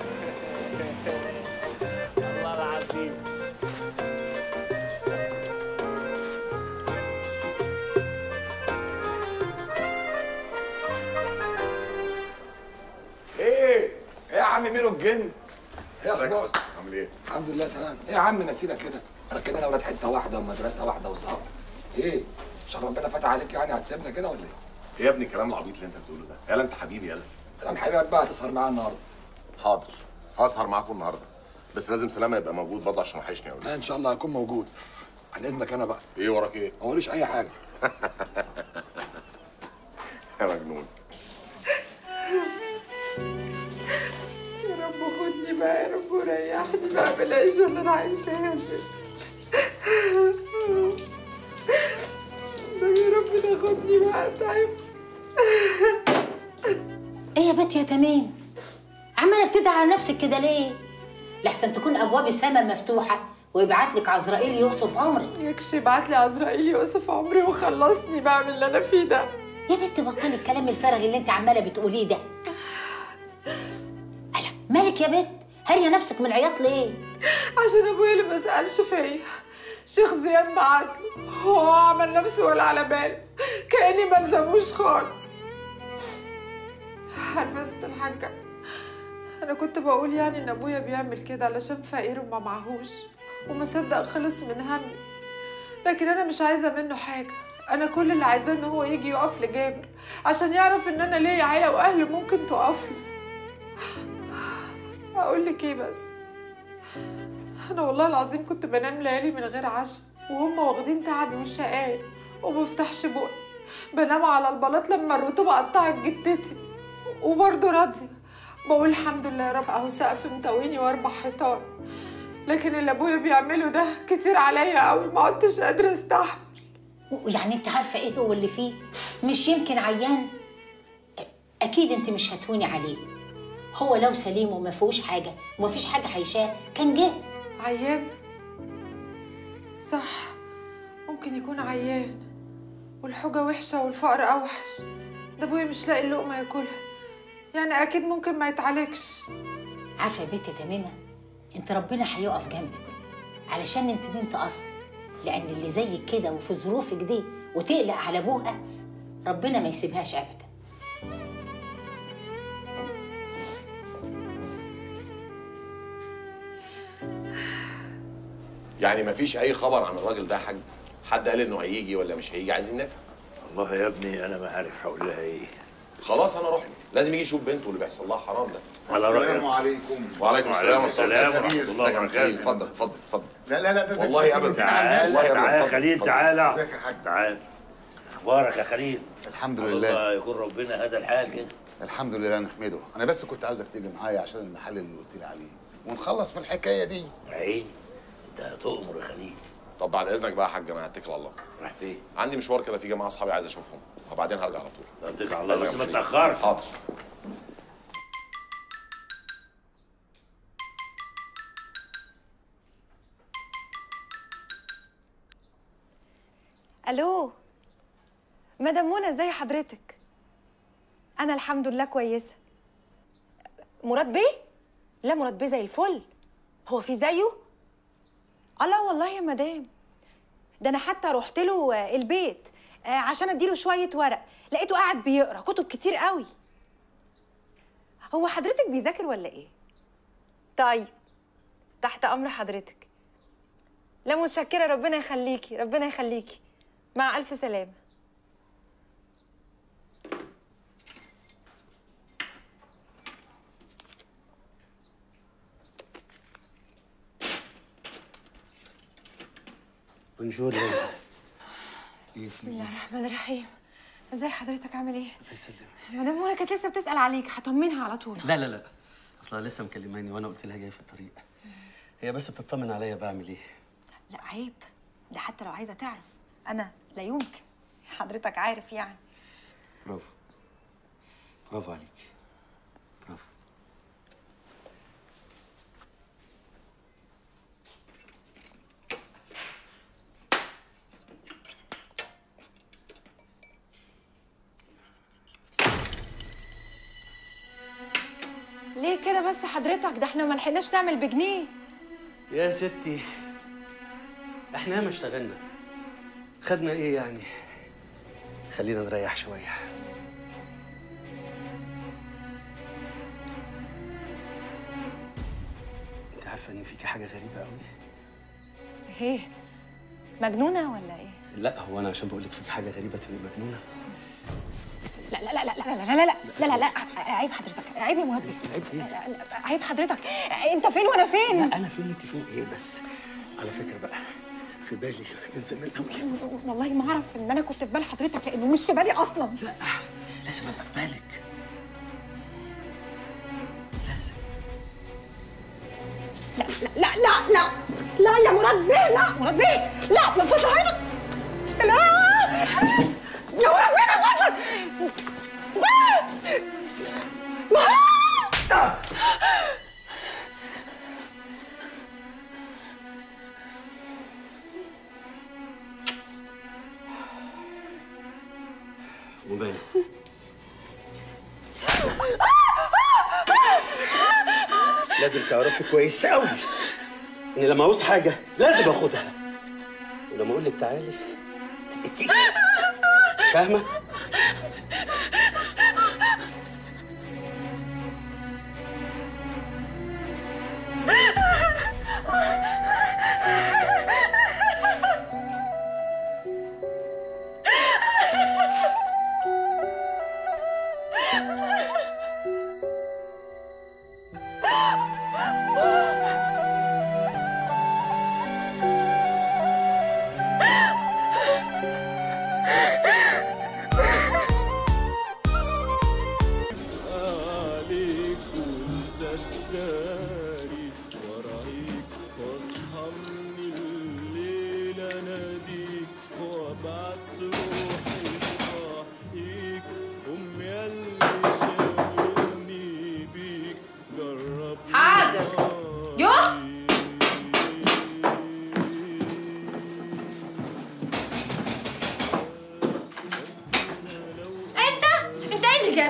الله العظيم. ايه يا عم ميرو الجن؟ ايه اخبارك؟ عامل ايه؟ الحمد لله تمام. ايه يا عم نسينا كده؟ انا كده انا ولاد حته واحده ومدرسه واحده وصحاب. ايه؟ عشان ربنا فتح عليك يعني هتسيبنا كده ولا ايه؟ ايه يا ابني الكلام العبيط اللي انت بتقوله ده؟ يالا انت حبيبي يالا. كلام حبيبك بقى هتسهر معايا النهارده. حاضر هسهر معاكم النهارده، بس لازم سلامه يبقى موجود برضه عشان وحشني قوي. لا ان شاء الله هكون موجود. عن اذنك انا بقى. ايه وراك ايه؟ ما وريش اي حاجه. يا مجنون. يا رب خدني بقى يا رب وريحني بقى بالعيشة اللي انا عايشاها دي. يا رب تاخدني بقى تعب. ايه يا بنت يا تميم؟ عماله بتدعي على نفسك كده ليه؟ لحسن تكون ابواب السماء مفتوحه ويبعت لك عزرائيل يوصف عمرك. يكشي يبعت لي عزرائيل يوصف عمري وخلصني بقى من اللي انا فيه ده. يا بنت بطلي الكلام الفارغ اللي انت عماله بتقوليه ده. ألا مالك يا بنت؟ هاريه نفسك من العياط ليه؟ عشان ابويا اللي ما سالش فيا. شيخ زياد بعتله، هو عمل نفسه ولا على باله، كاني ما الزموش خالص. عارفه يا ست الحاجه، انا كنت بقول يعني ان ابويا بيعمل كده علشان فقير وما معهوش وما صدق خلص من همي، لكن انا مش عايزه منه حاجه. انا كل اللي عايزاه ان هو يجي يقف لجابر عشان يعرف ان انا ليا عيله واهل ممكن تقف له. اقول لك ايه بس، انا والله العظيم كنت بنام ليالي من غير عشاء وهم واخدين تعبي وشقاي وما بفتحش بقي بنام على البلاط لما الرطوبة قطعت جدتي، وبرضه راضية بقول الحمد لله يا رب اهو سقف متويني واربع حيطان. لكن اللي ابويا بيعمله ده كتير عليا قوي، ما عدتش قادرة استحمل. يعني انت عارفة ايه هو اللي فيه؟ مش يمكن عيان؟ اكيد انت مش هتهوني عليه. هو لو سليم وما فيهوش حاجة وما فيش حاجة حيشاه كان جه. عيان؟ صح، ممكن يكون عيان، والحوجة وحشة والفقر أوحش. ده أبويا مش لاقي اللقمة ياكلها، يعني أكيد ممكن ما يتعالجش. عارفة يا بنت تميمة، انت ربنا هيقف جنبك علشان انت بنت أصل، لأن اللي زيك كده وفي ظروفك دي وتقلق على أبوها ربنا ما يسيبهاش أبدا. يعني مفيش اي خبر عن الراجل ده يا حاج؟ حد قال انه هيجي ولا مش هيجي؟ عايزين نفهم. والله يا ابني انا ما عارف هقول لها ايه. خلاص انا اروح له، لازم يجي يشوف بنته اللي بيحصل لها حرام ده. على رأيك. السلام عليكم. وعليكم السلام ورحمه الله وبركاته. اتفضل اتفضل اتفضل. لا ده والله ابدا. تعال تعال يا خليل، تعال. ازيك يا حاج؟ تعال. اخبارك يا خليل؟ الحمد الله لله. يكون ربنا هدى الحال كده. الحمد لله نحمده. انا بس كنت عاوزك تيجي معايا عشان المحل اللي قلت لي عليه ونخلص في الحكايه دي. عيني، انت تؤمر يا خليل. طب بعد اذنك بقى يا حاج، انا هتكل على الله. رايح فين؟ عندي مشوار كده، في جماعه اصحابي عايز اشوفهم، وبعدين هرجع على طول. هتكل على الله بس ما تاخرش. حاضر. الو مدام منى، ازي حضرتك؟ انا الحمد لله كويسه. مراد بيه؟ لا مراد بيه زي الفل. هو في زيه؟ لا والله يا مدام، ده انا حتى رحت له البيت عشان اديله شويه ورق، لقيته قاعد بيقرا كتب كتير قوي. هو حضرتك بيذاكر ولا ايه؟ طيب تحت امر حضرتك. لا متشكره، ربنا يخليكي ربنا يخليكي. مع الف سلامه. بونجور. بسم الله الرحمن الرحيم. ازي حضرتك، عامل ايه؟ الله يسلمك. مدام منى كانت لسه بتسأل عليك، هطمنها على طول. لا اصلها لسه مكلماني وانا قلت لها جاي في الطريق. هي بس بتطمن عليا بعمل ايه. لا عيب، ده حتى لو عايزه تعرف انا لا يمكن، حضرتك عارف يعني. برافو عليكي، برافو. ليه كده بس حضرتك؟ ده احنا ما لحقناش نعمل بجنيه. يا ستي احنا ما اشتغلنا، خدنا ايه يعني؟ خلينا نريح شويه. انت عارفه ان فيكي حاجه غريبه قوي. ايه؟ مجنونه ولا ايه؟ لا هو انا عشان بقول لك فيكي حاجه غريبه تبقي مجنونه؟ لا لا لا لا لا لا لا لا لا لا عيب حضرتك، عيب يا مراد. عيب ايه؟ عيب حضرتك، انت فين وانا فين؟ لا انا فين وانت فين ايه بس؟ على فكره بقى في بالي من زمان قوي. والله ما اعرف ان انا كنت في بال حضرتك، لانه مش في بالي اصلا. لا لازم ابقى في بالك، لازم. لا لا لا لا لا يا مراد بيه، لا مراد بيه، لا من فضل حضرتك، لا يا مراد بيه من فضلك. ومالك؟ لازم تعرفي كويس قوي ان لما عاوز حاجه لازم اخدها، ولما اقول لك تعالي تبقي تيجي، فاهمه؟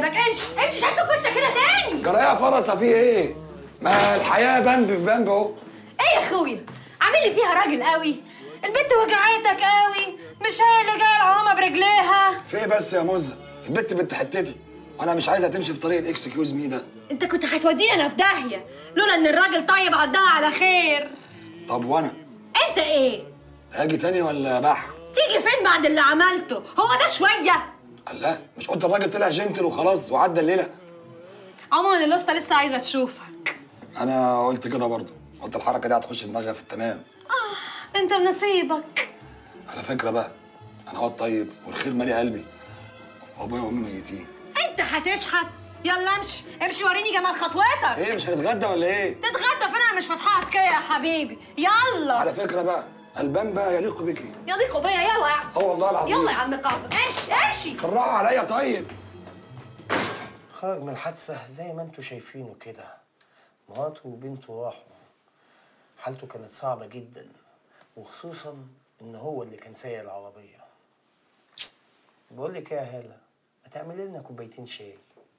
جايبك؟ امشي امشي، مش هشوف وشك هنا تاني. جرايه فرصه فيه ايه؟ ما الحياه بمب في بمب اهو. ايه يا اخويا؟ عامل لي فيها راجل قوي؟ البنت وجعتك قوي، مش هي اللي جايه العوامه برجليها؟ في ايه بس يا مزه؟ البت بنت حتتي وانا مش عايزها تمشي في طريق الاكسكيوز مي ده. انت كنت هتوديني انا في داهيه لولا ان الراجل طيب عدها على خير. طب وانا؟ انت ايه؟ هاجي تاني ولا بح؟ تيجي فين بعد اللي عملته؟ هو ده شويه؟ الله، مش قلت الراجل طلع جنتل وخلاص وعدى الليله؟ عموما الاسطى لسه عايزه تشوفك. انا قلت كده برضه، قلت الحركه دي هتخش دماغها في التمام. انت نصيبك. على فكره بقى، انا هو الطيب والخير مالي قلبي، وابويا وامي ميتين. انت هتشحت؟ يلا امشي امشي، وريني جمال خطوتك. ايه مش هنتغدى ولا ايه؟ تتغدى فين؟ انا مش فاتحه كده يا حبيبي. يلا. على فكره بقى، البان بقى يليق بك. يليق بيا. يلا يا عم. والله العظيم. يلا يا عم قاسم، امشي امشي. بالراحه عليا طيب. خرج من الحادثة زي ما انتوا شايفينه كده. مراته وبنته راحوا. حالته كانت صعبة جدا، وخصوصا ان هو اللي كان سايق العربية. بقول لك ايه يا هالة، ما تعملي لنا كوبايتين شاي.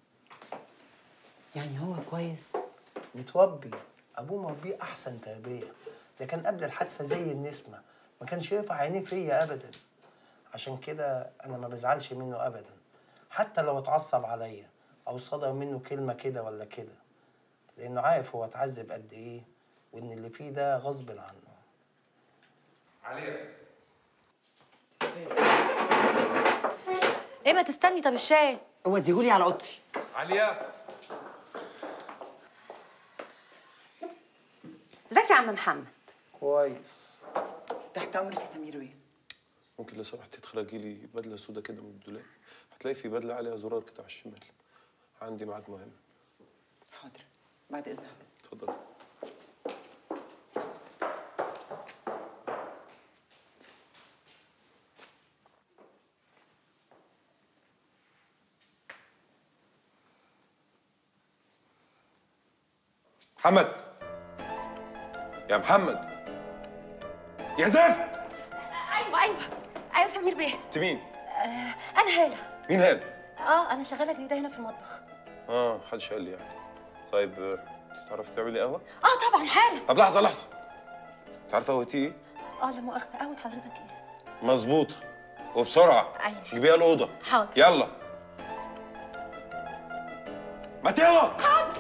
يعني هو كويس؟ متربي، ابوه مربيه احسن تربية. ده كان قبل الحادثة زي النسمة، ما كانش يرفع عينيه فيا ابدا. عشان كده انا ما بزعلش منه ابدا، حتى لو اتعصب عليا او صدر منه كلمه كده ولا كده، لانه عارف هو اتعذب قد ايه وان اللي فيه ده غصب عنه. عليا ايه ما تستني؟ طب الشاي وديهولي على اوضتي. عليا ازيك يا عم محمد؟ كويس. تحت امرك يا سمير بيه. ممكن لو سمحتي تخرجي لي بدله سودا كده من الدولاب؟ هتلاقي في بدله عليها زرار كده على الشمال. عندي ميعاد مهم. حاضر، بعد اذن حضرتك. اتفضلي. محمد، يا محمد يا زفت. ايوه سمير بيه. انت مين؟ انا هاله. مين هال؟ انا شغاله جديده هنا في المطبخ. محدش قال لي يعني. طيب تعرفي تعملي قهوه؟ طبعا حالا. طب لحظه لحظه، انت عارفه قهوتي ايه؟ لا مؤاخذه، قهوه حضرتك ايه؟ مظبوطه وبسرعه. ايوه جيبيها الاوضه. حاضر. يلا ما يلا. حاضر.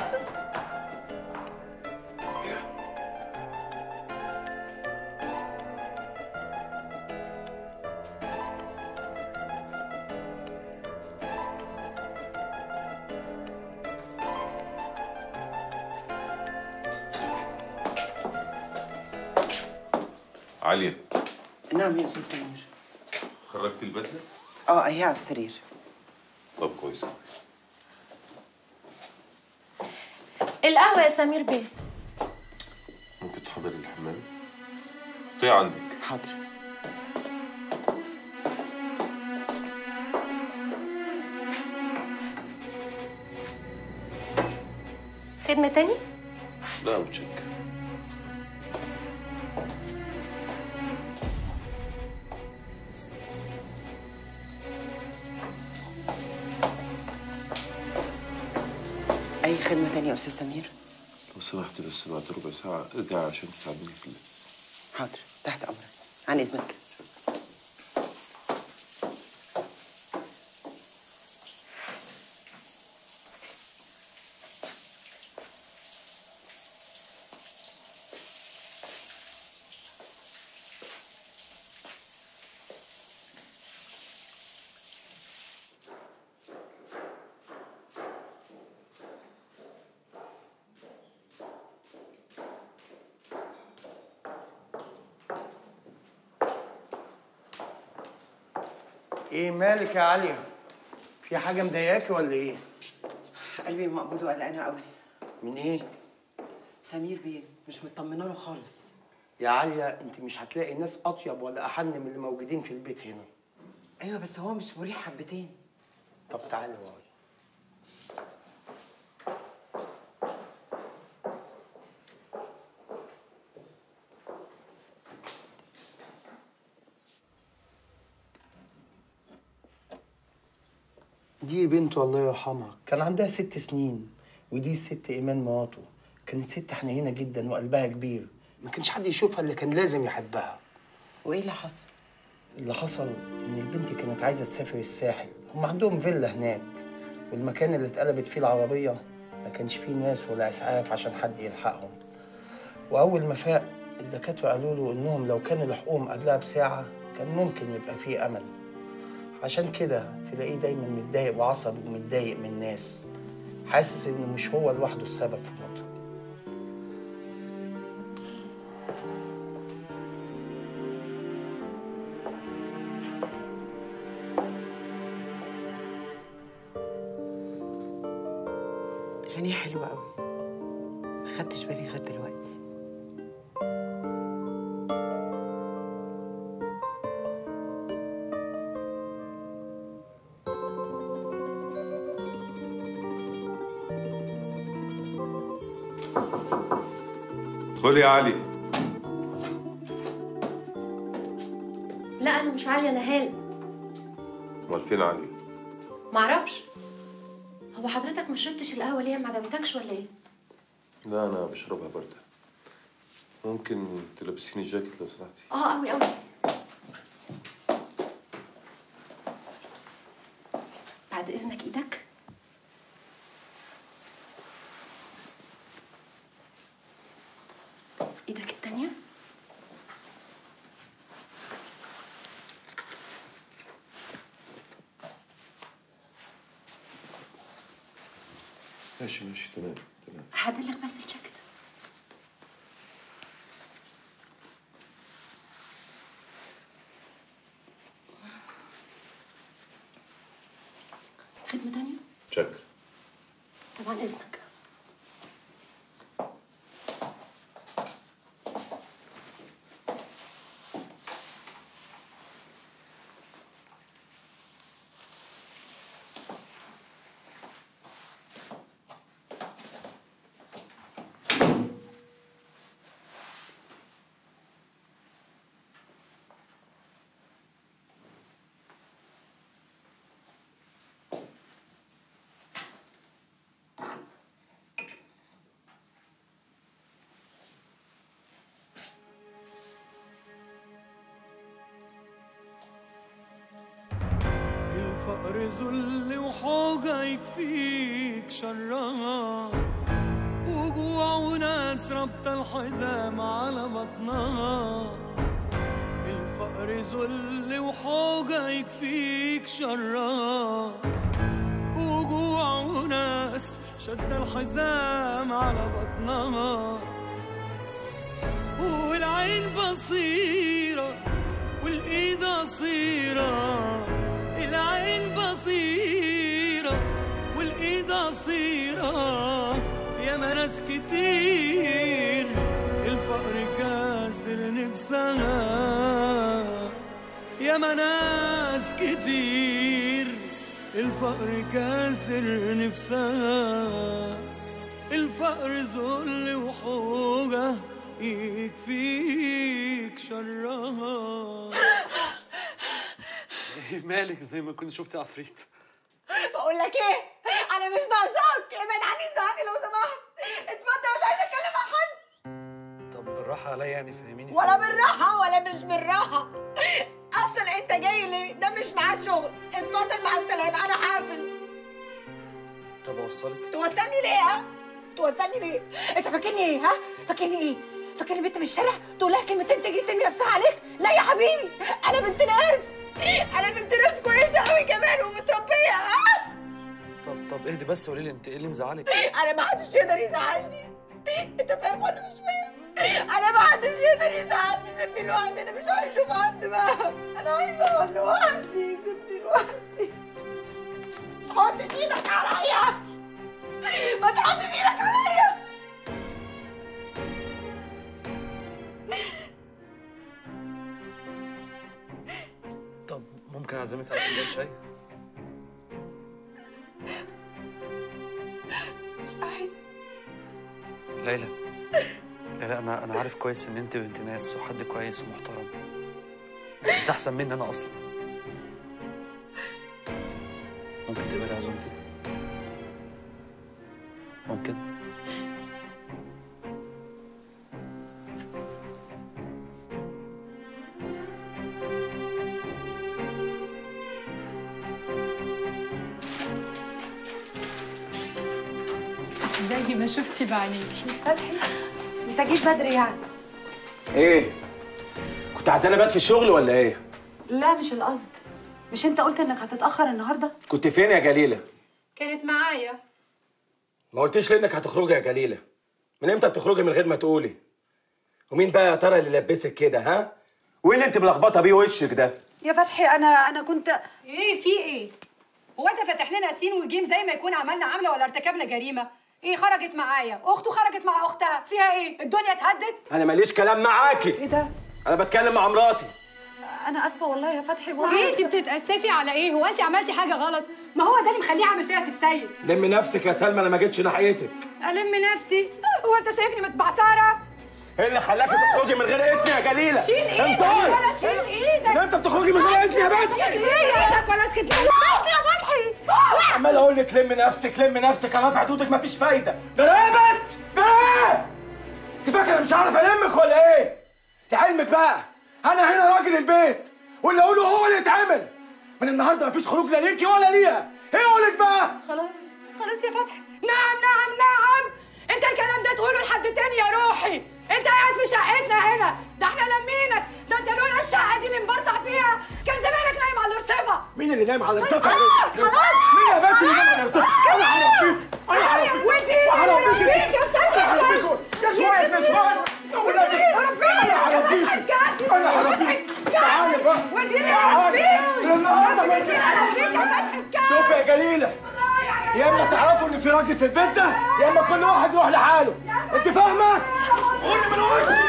عليا. نعم يا استاذ سمير. خرجتي البدله؟ هي على السرير. طب كويس. القهوه يا سمير بيه. ممكن تحضري الحمام؟ طيب عندك. حاضر. خدمه تاني؟ لا متشكر. اي خدمه تانية يا استاذ سمير؟ لو سمحتي بس بعد ربع ساعه ارجعي عشان تساعديني في اللبس. حاضر، تحت امرك. عن اذنك. ايه مالك يا عليا؟ في حاجه مضايقاكي ولا ايه؟ قلبي مقبوض وقلقانه قوي. من ايه؟ سمير بيه مش مطمنه له خالص. يا عليا انت مش هتلاقي ناس اطيب ولا احن من اللي موجودين في البيت هنا. ايوه بس هو مش مريح حبتين. طب تعالي ورايا. دي بنته الله يرحمها كان عندها 6 سنين، ودي الست ايمان مراته. كانت ست حنينه جدا وقلبها كبير، ما كانش حد يشوفها اللي كان لازم يحبها. وايه اللي حصل؟ اللي حصل ان البنت كانت عايزه تسافر الساحل، هم عندهم فيلا هناك، والمكان اللي اتقلبت فيه العربيه ما كانش فيه ناس ولا اسعاف عشان حد يلحقهم. واول ما فاق الدكاتره قالوا له انهم لو كانوا لحقوهم قبلها بساعه كان ممكن يبقى فيه امل. عشان كده تلاقيه دايما متضايق وعصبي ومتضايق من الناس، حاسس انه مش هو لوحده السبب في موته. عينيه حلوة قوي، ما خدتش بالي لغاية دلوقتي. ادخلي يا علي. لا انا مش علي، انا هاله. امال فين علي؟ معرفش. هو حضرتك ما شربتش القهوه ليه؟ ما عجبتكش ولا ايه؟ لا انا بشربها بارده. ممكن تلبسيني الجاكيت لو سمحتي؟ قوي قوي. بعد اذنك ايدك. ايدك التانية. ماشي تمام. هعدلك بس الجاكيت. خدمة تانية؟ شكرا. طبعا اذنك. الفقر ذل وحوجة يكفيك شرها، وجوع وناس ربط الحزام على بطنها. الفقر ذل وحوجة يكفيك شرها، وجوع وناس شد الحزام على بطنها. والعين بصيرة والايد قصيرة، العين بصيرة والإيد قصيرة. ياما ناس كتير الفقر كاسر نفسها، ياما ناس كتير الفقر كاسر نفسها. الفقر ذل وحوجة يكفيك شرها. مالك زي ما كنت شفت عفريت؟ بقول لك ايه، انا مش ناقصاك، ابعد عني زهقني لو سمحت. اتفضل، مش عايزه اتكلم مع حد. طب بالراحه عليا يعني، فهميني. ولا بالراحه ولا مش بالراحه، اصلا انت جاي ليه؟ ده مش ميعاد شغل. اتفضل مع السلامه، انا حافل. طب اوصلك؟ توصلني ليه ها؟ توصلني ليه؟ انت فاكرني ايه ها؟ فاكرني ايه؟ فاكرني بنت من الشارع تقول لها كلمتين تجري ترمي نفسها عليك؟ لا يا حبيبي، انا بنت ناس، انا بنت ناس كويسه قوي كمان ومتربيه. طب اهدي بس، قولي لي انت ايه اللي مزعلك؟ انا ما حدش يقدر يزعلني. انت فاهم ولا مش فاهم؟ انا ما حدش يقدر يزعلني. سيبني لوحدي، انا مش عايزه اشوف حد بقى. انا عايزه اقعد لوحدي، سيبني لوحدي. ما تحطش ايدك عليا، ما تحطش ايدك عليا. طب ممكن اعزمك على فنجان شاي؟ مش عايز. ليلى انا عارف كويس ان انت بنت ناس وحد كويس ومحترم. انت احسن مني انا اصلا. ممكن تقبلي عزومتي؟ ممكن؟ زي ما شفتي بعينيكي. فتحي انت جيت بدري يعني. ايه؟ كنت عايزاني ابات في الشغل ولا ايه؟ لا مش القصد. مش انت قلت انك هتتاخر النهارده؟ كنت فين يا جليله؟ كانت معايا. ما قلتيش ليه انك هتخرجي يا جليله؟ من امتى بتخرجي من غير ما تقولي؟ ومين بقى يا ترى اللي لبسك كده ها؟ وايه اللي انت ملخبطه بيه وشك ده؟ يا فتحي انا كنت ايه في ايه؟ هو انت فاتح لنا سين وجيم زي ما يكون عملنا عمله ولا ارتكبنا جريمه؟ ايه خرجت معايا، اخته خرجت مع اختها، فيها ايه؟ الدنيا اتهدت؟ انا ماليش كلام معاكي. ايه ده؟ انا بتكلم مع مراتي. انا اسفه والله يا فتحي والله. ايه انت بتتاسفي على ايه؟ هو انت عملتي حاجه غلط؟ ما هو ده اللي مخليه عامل فيها السيد. لمي نفسك يا سلمى، انا ما جيتش ناحيتك. الم نفسي؟ هو انت شايفني متبعتره؟ ايه اللي خلاكي تخرجي من غير اذني يا جليله؟ شيل ايدك انطقي. ولا شيل ايدك. ده انت بتخرجي من غير اذني يا بنت. شيل ايدك ولا اسكت. يا فتحي عمال اقول لك لمي نفسك لمي نفسك، انا رافع حدودك مفيش فايده. جرابت جرابت. انت فاكره مش هعرف المك ولا ايه؟ لعلمك بقى انا هنا راجل البيت، واللي اقوله هو اللي يتعمل. من النهارده مفيش خروج لا ليكي ولا ليها. ايه قولك بقى؟ خلاص يا فتحي. نعم نعم نعم. انت الكلام ده تقوله لحد تاني يا روحي. انت قاعد في شقتنا هنا، ده احنا لمينك، ده انت لولا الشقه دي اللي مبرطع فيها كان زمانك نايم على الرصيفه. مين اللي نايم على الرصيفه؟ خلاص مين يا بنت اللي نايم على الرصيفه؟ انا هربيك انا هربيك وانت هربيك يا فتحي. انا هربيك يا شويه نسوان. انا هربيك تعالي بقى. وديني هربيك. شوفي يا جليله، يا اما تعرفوا ان في راجل في البيت ده يا اما كل واحد يروح لحاله. انت فاهمه؟ قولي من وشي.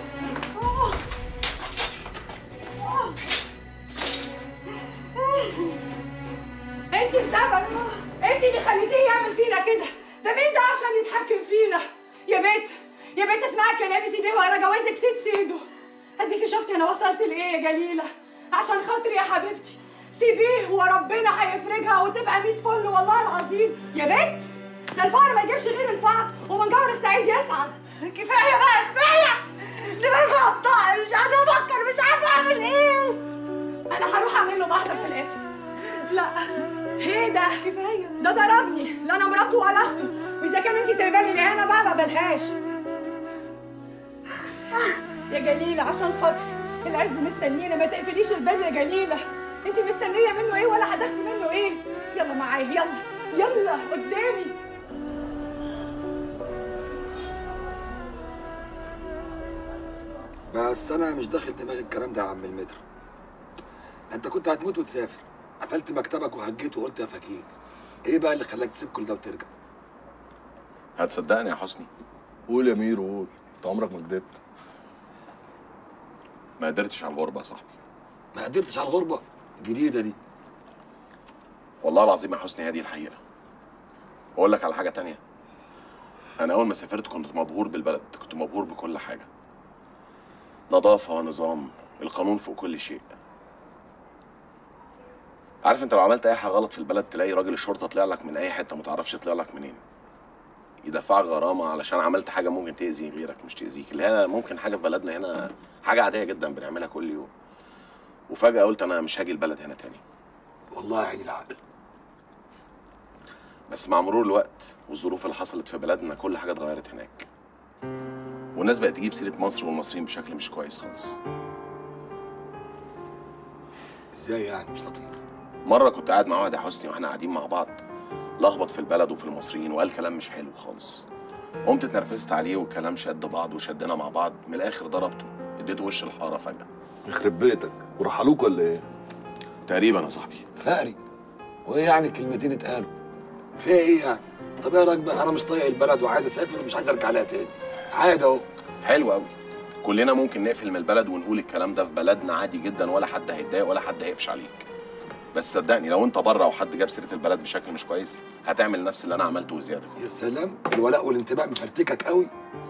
انت السبب، انت اللي خليتيه يعمل فينا كده. ده مين ده عشان يتحكم فينا؟ يا بنت اسمعي كلامي، سيبيه وانا جوازك سيده. اديكي شفتي انا وصلت لايه يا جليله؟ عشان خاطري يا حبيبتي سيبيه وربنا هيفرجها وتبقى 100 فل والله العظيم. يا بنت ده الفقر ما يجيبش غير الفقر، ومن جور السعيد يسعد. كفايه بقى كفايه. دماغي قطعت، مش قادره افكر، مش عارفه اعمل ايه. انا هروح اعمل له محضر في القسم. لا ايه ده؟ كفايه، ده ضربني، لا انا مراته ولا اخته، واذا كان انت تقبلي الاهانه بقى ما بلهاش. يا جليله عشان خاطري العز مستنينا، ما تقفليش الباب يا جليله. انت مستنيه منه ايه ولا هتاخدي منه ايه؟ يلا معايا، يلا قدامي. بس انا مش داخل دماغي الكلام ده يا عم المتر. انت كنت هتموت وتسافر، قفلت مكتبك وهجيت وقلت يا فكيك. ايه بقى اللي خلاك تسيب كل ده وترجع؟ هتصدقني يا حسني؟ قول يا ميرو قول، انت عمرك ما كدبت. ما قدرتش على الغربه يا صاحبي. ما قدرتش على الغربه؟ جديده دي. والله العظيم يا حسني هذه الحقيقه. واقول لك على حاجه تانية، انا اول ما سافرت كنت مبهور بالبلد، كنت مبهور بكل حاجه، نظافه ونظام، القانون فوق كل شيء. عارف انت لو عملت اي حاجه غلط في البلد تلاقي راجل الشرطه طلع لك من اي حته ما تعرفش طلع لك منين، يدفعك غرامه علشان عملت حاجه ممكن تاذي غيرك مش تاذيك، اللي هي ممكن حاجه في بلدنا هنا حاجه عاديه جدا بنعملها كل يوم. وفجاه قلت انا مش هاجي البلد هنا تاني. والله عيني العقل. بس مع مرور الوقت والظروف اللي حصلت في بلدنا كل حاجه اتغيرت هناك، والناس بقت تجيب سيره مصر والمصريين بشكل مش كويس خالص. ازاي يعني؟ مش لطيف. مره كنت قاعد مع واحد يا حسني واحنا قاعدين مع بعض، لخبط في البلد وفي المصريين وقال كلام مش حلو خالص. قمت اتنرفزت عليه والكلام شد بعض وشدنا مع بعض، من الاخر ضربته، اديته وش الحاره فجاه. يخرب بيتك، ورحلوك ولا ايه؟ تقريبا يا صاحبي. فقري. وايه يعني كلمتين اتقالوا؟ فيها ايه يعني؟ طب يا راجل انا مش طايق البلد وعايز اسافر ومش عايز ارجع لها تاني. عادي اهو. حلو قوي. كلنا ممكن نقفل من البلد ونقول الكلام ده في بلدنا عادي جدا، ولا حد هيتضايق ولا حد هيقفش عليك. بس صدقني لو انت بره وحد جاب سيره البلد بشكل مش كويس هتعمل نفس اللي انا عملته وزياده. يا سلام، الولاء والانتماء مفرتكك قوي.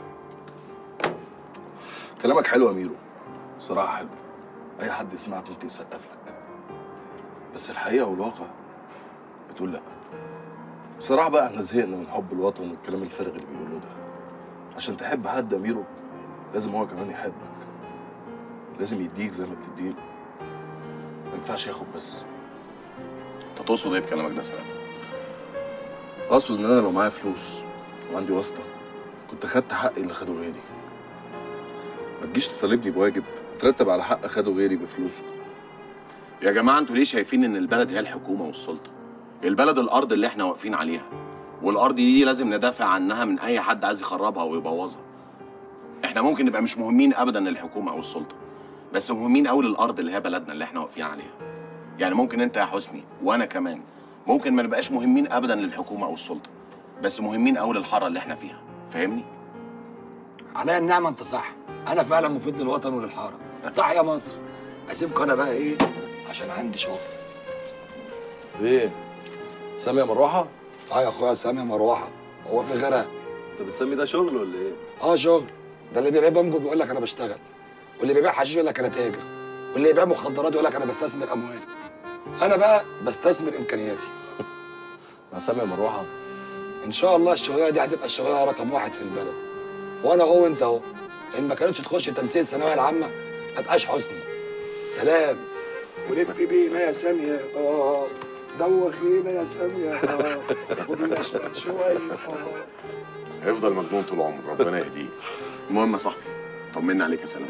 كلامك حلو يا ميرو، صراحه حلو. اي حد يسمعك ممكن يسقف لك، بس الحقيقه والواقع بتقول لا. بصراحه بقى احنا زهقنا من حب الوطن والكلام الفارغ اللي بيقولوه ده. عشان تحب حد اميره لازم هو كمان يحبك، لازم يديك زي ما بتديله، ما ينفعش ياخد بس. انت تقصد ايه بكلامك ده سلام؟ اقصد ان انا لو معايا فلوس وعندي واسطه كنت خدت حقي اللي خده غيري. ما تجيش تطالبني بواجب ترتب على حق خده غيري بفلوسه. يا جماعه انتوا ليه شايفين ان البلد هي الحكومه والسلطه؟ البلد الارض اللي احنا واقفين عليها، والارض دي لازم ندافع عنها من اي حد عايز يخربها ويبوظها. احنا ممكن نبقى مش مهمين ابدا للحكومه او السلطه، بس مهمين قوي للارض اللي هي بلدنا اللي احنا واقفين عليها. يعني ممكن انت يا حسني وانا كمان ممكن ما نبقاش مهمين ابدا للحكومه او السلطه، بس مهمين قوي للحاره اللي احنا فيها، فاهمني؟ عليا النعمه انت صح، انا فعلا مفيد للوطن وللحاره. تحيا مصر. اسيبكم انا بقى ايه عشان عندي شغل. ايه؟ سامي يا مروحه؟ يا اخويا سامي مروحه، هو في غيرها؟ انت بتسمي ده شغل ولا ايه؟ شغل. ده اللي بيبيع بامبو بيقول لك انا بشتغل، واللي بيبيع حشيش يقول لك انا تاجر، واللي يبيع مخدرات يقول لك انا بستثمر اموال. انا بقى بستثمر امكانياتي. مع سامي يا مروحه. ان شاء الله الشغلانه دي هتبقى الشغلانه رقم 1 في البلد. وانا اهو وانت اهو، ان ما كانتش تخش تنسيق الثانويه العامه ما ابقاش حسني. سلام. ولف بينا يا ساميه دوخينا يا ساميه خدنا شويه هيفضل مجنون طول عمره، ربنا يهديه. المهم يا صاحبي طمنا عليك يا سلام.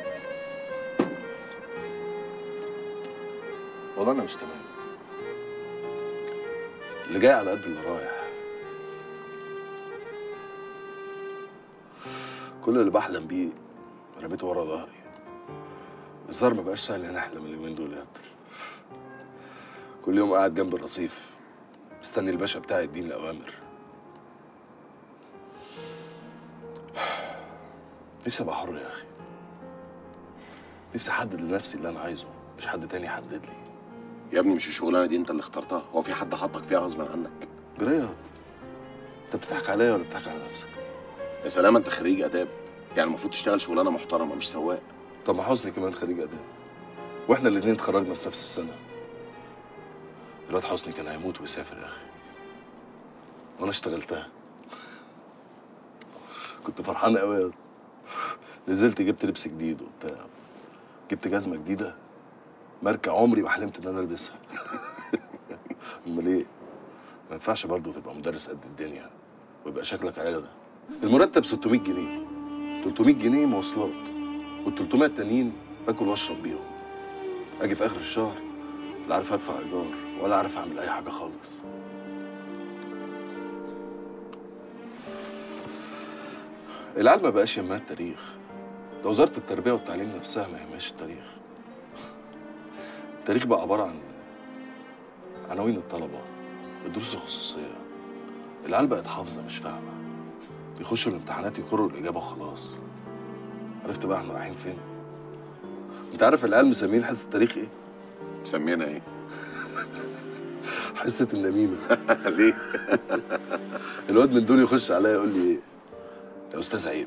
والله انا مش تمام. اللي جاي على قد اللي رايح. كل اللي بحلم بيه رميته ورا ظهري. الظاهر ما بقاش سهل نحلم اليومين دول يا قطر. كل يوم قاعد جنب الرصيف مستني الباشا بتاعي يديني الأوامر. نفسي ابقى حر يا اخي. نفسي احدد لنفسي اللي انا عايزه، مش حد تاني يحدد لي. يا ابني مش الشغلانه دي انت اللي اخترتها، هو في حد حطك فيها غصب عنك؟ جرايه انت بتضحك عليا ولا بتضحك على نفسك؟ يا سلام انت خريج اداب، يعني المفروض تشتغل شغلانه محترمه مش سواق. طب ما حسني كمان خريج اداب، واحنا الاثنين اتخرجنا في نفس السنه. الواد حسني كان هيموت ويسافر يا اخي، وانا اشتغلتها. كنت فرحان قوي. نزلت جبت لبس جديد وبتاع، جبت جزمه جديده ماركه عمري ما حلمت ان انا البسها. امال ايه؟ ما ينفعش برضه تبقى مدرس قد الدنيا ويبقى شكلك عيله. المرتب 600 جنيه، 300 جنيه مواصلات، وال 300 التانيين باكل واشرب بيهم. اجي في اخر الشهر لا عارف ادفع ايجار ولا عارف اعمل اي حاجه خالص. العيال ما بقاش يهمها التاريخ، ده وزاره التربيه والتعليم نفسها ما يهمهاش التاريخ. التاريخ بقى عباره عن عناوين الطلبه، الدروس الخصوصيه. العيال بقت حافظه مش فاهمه، يخشوا الامتحانات يقروا الاجابه وخلاص. عرفت بقى احنا رايحين فين؟ انت عارف العيال مسمين حصه التاريخ ايه؟ مسمينا ايه؟ حصه النميمه. ليه؟ الواد من دول يخش عليا يقول لي ايه؟ يا استاذ عيب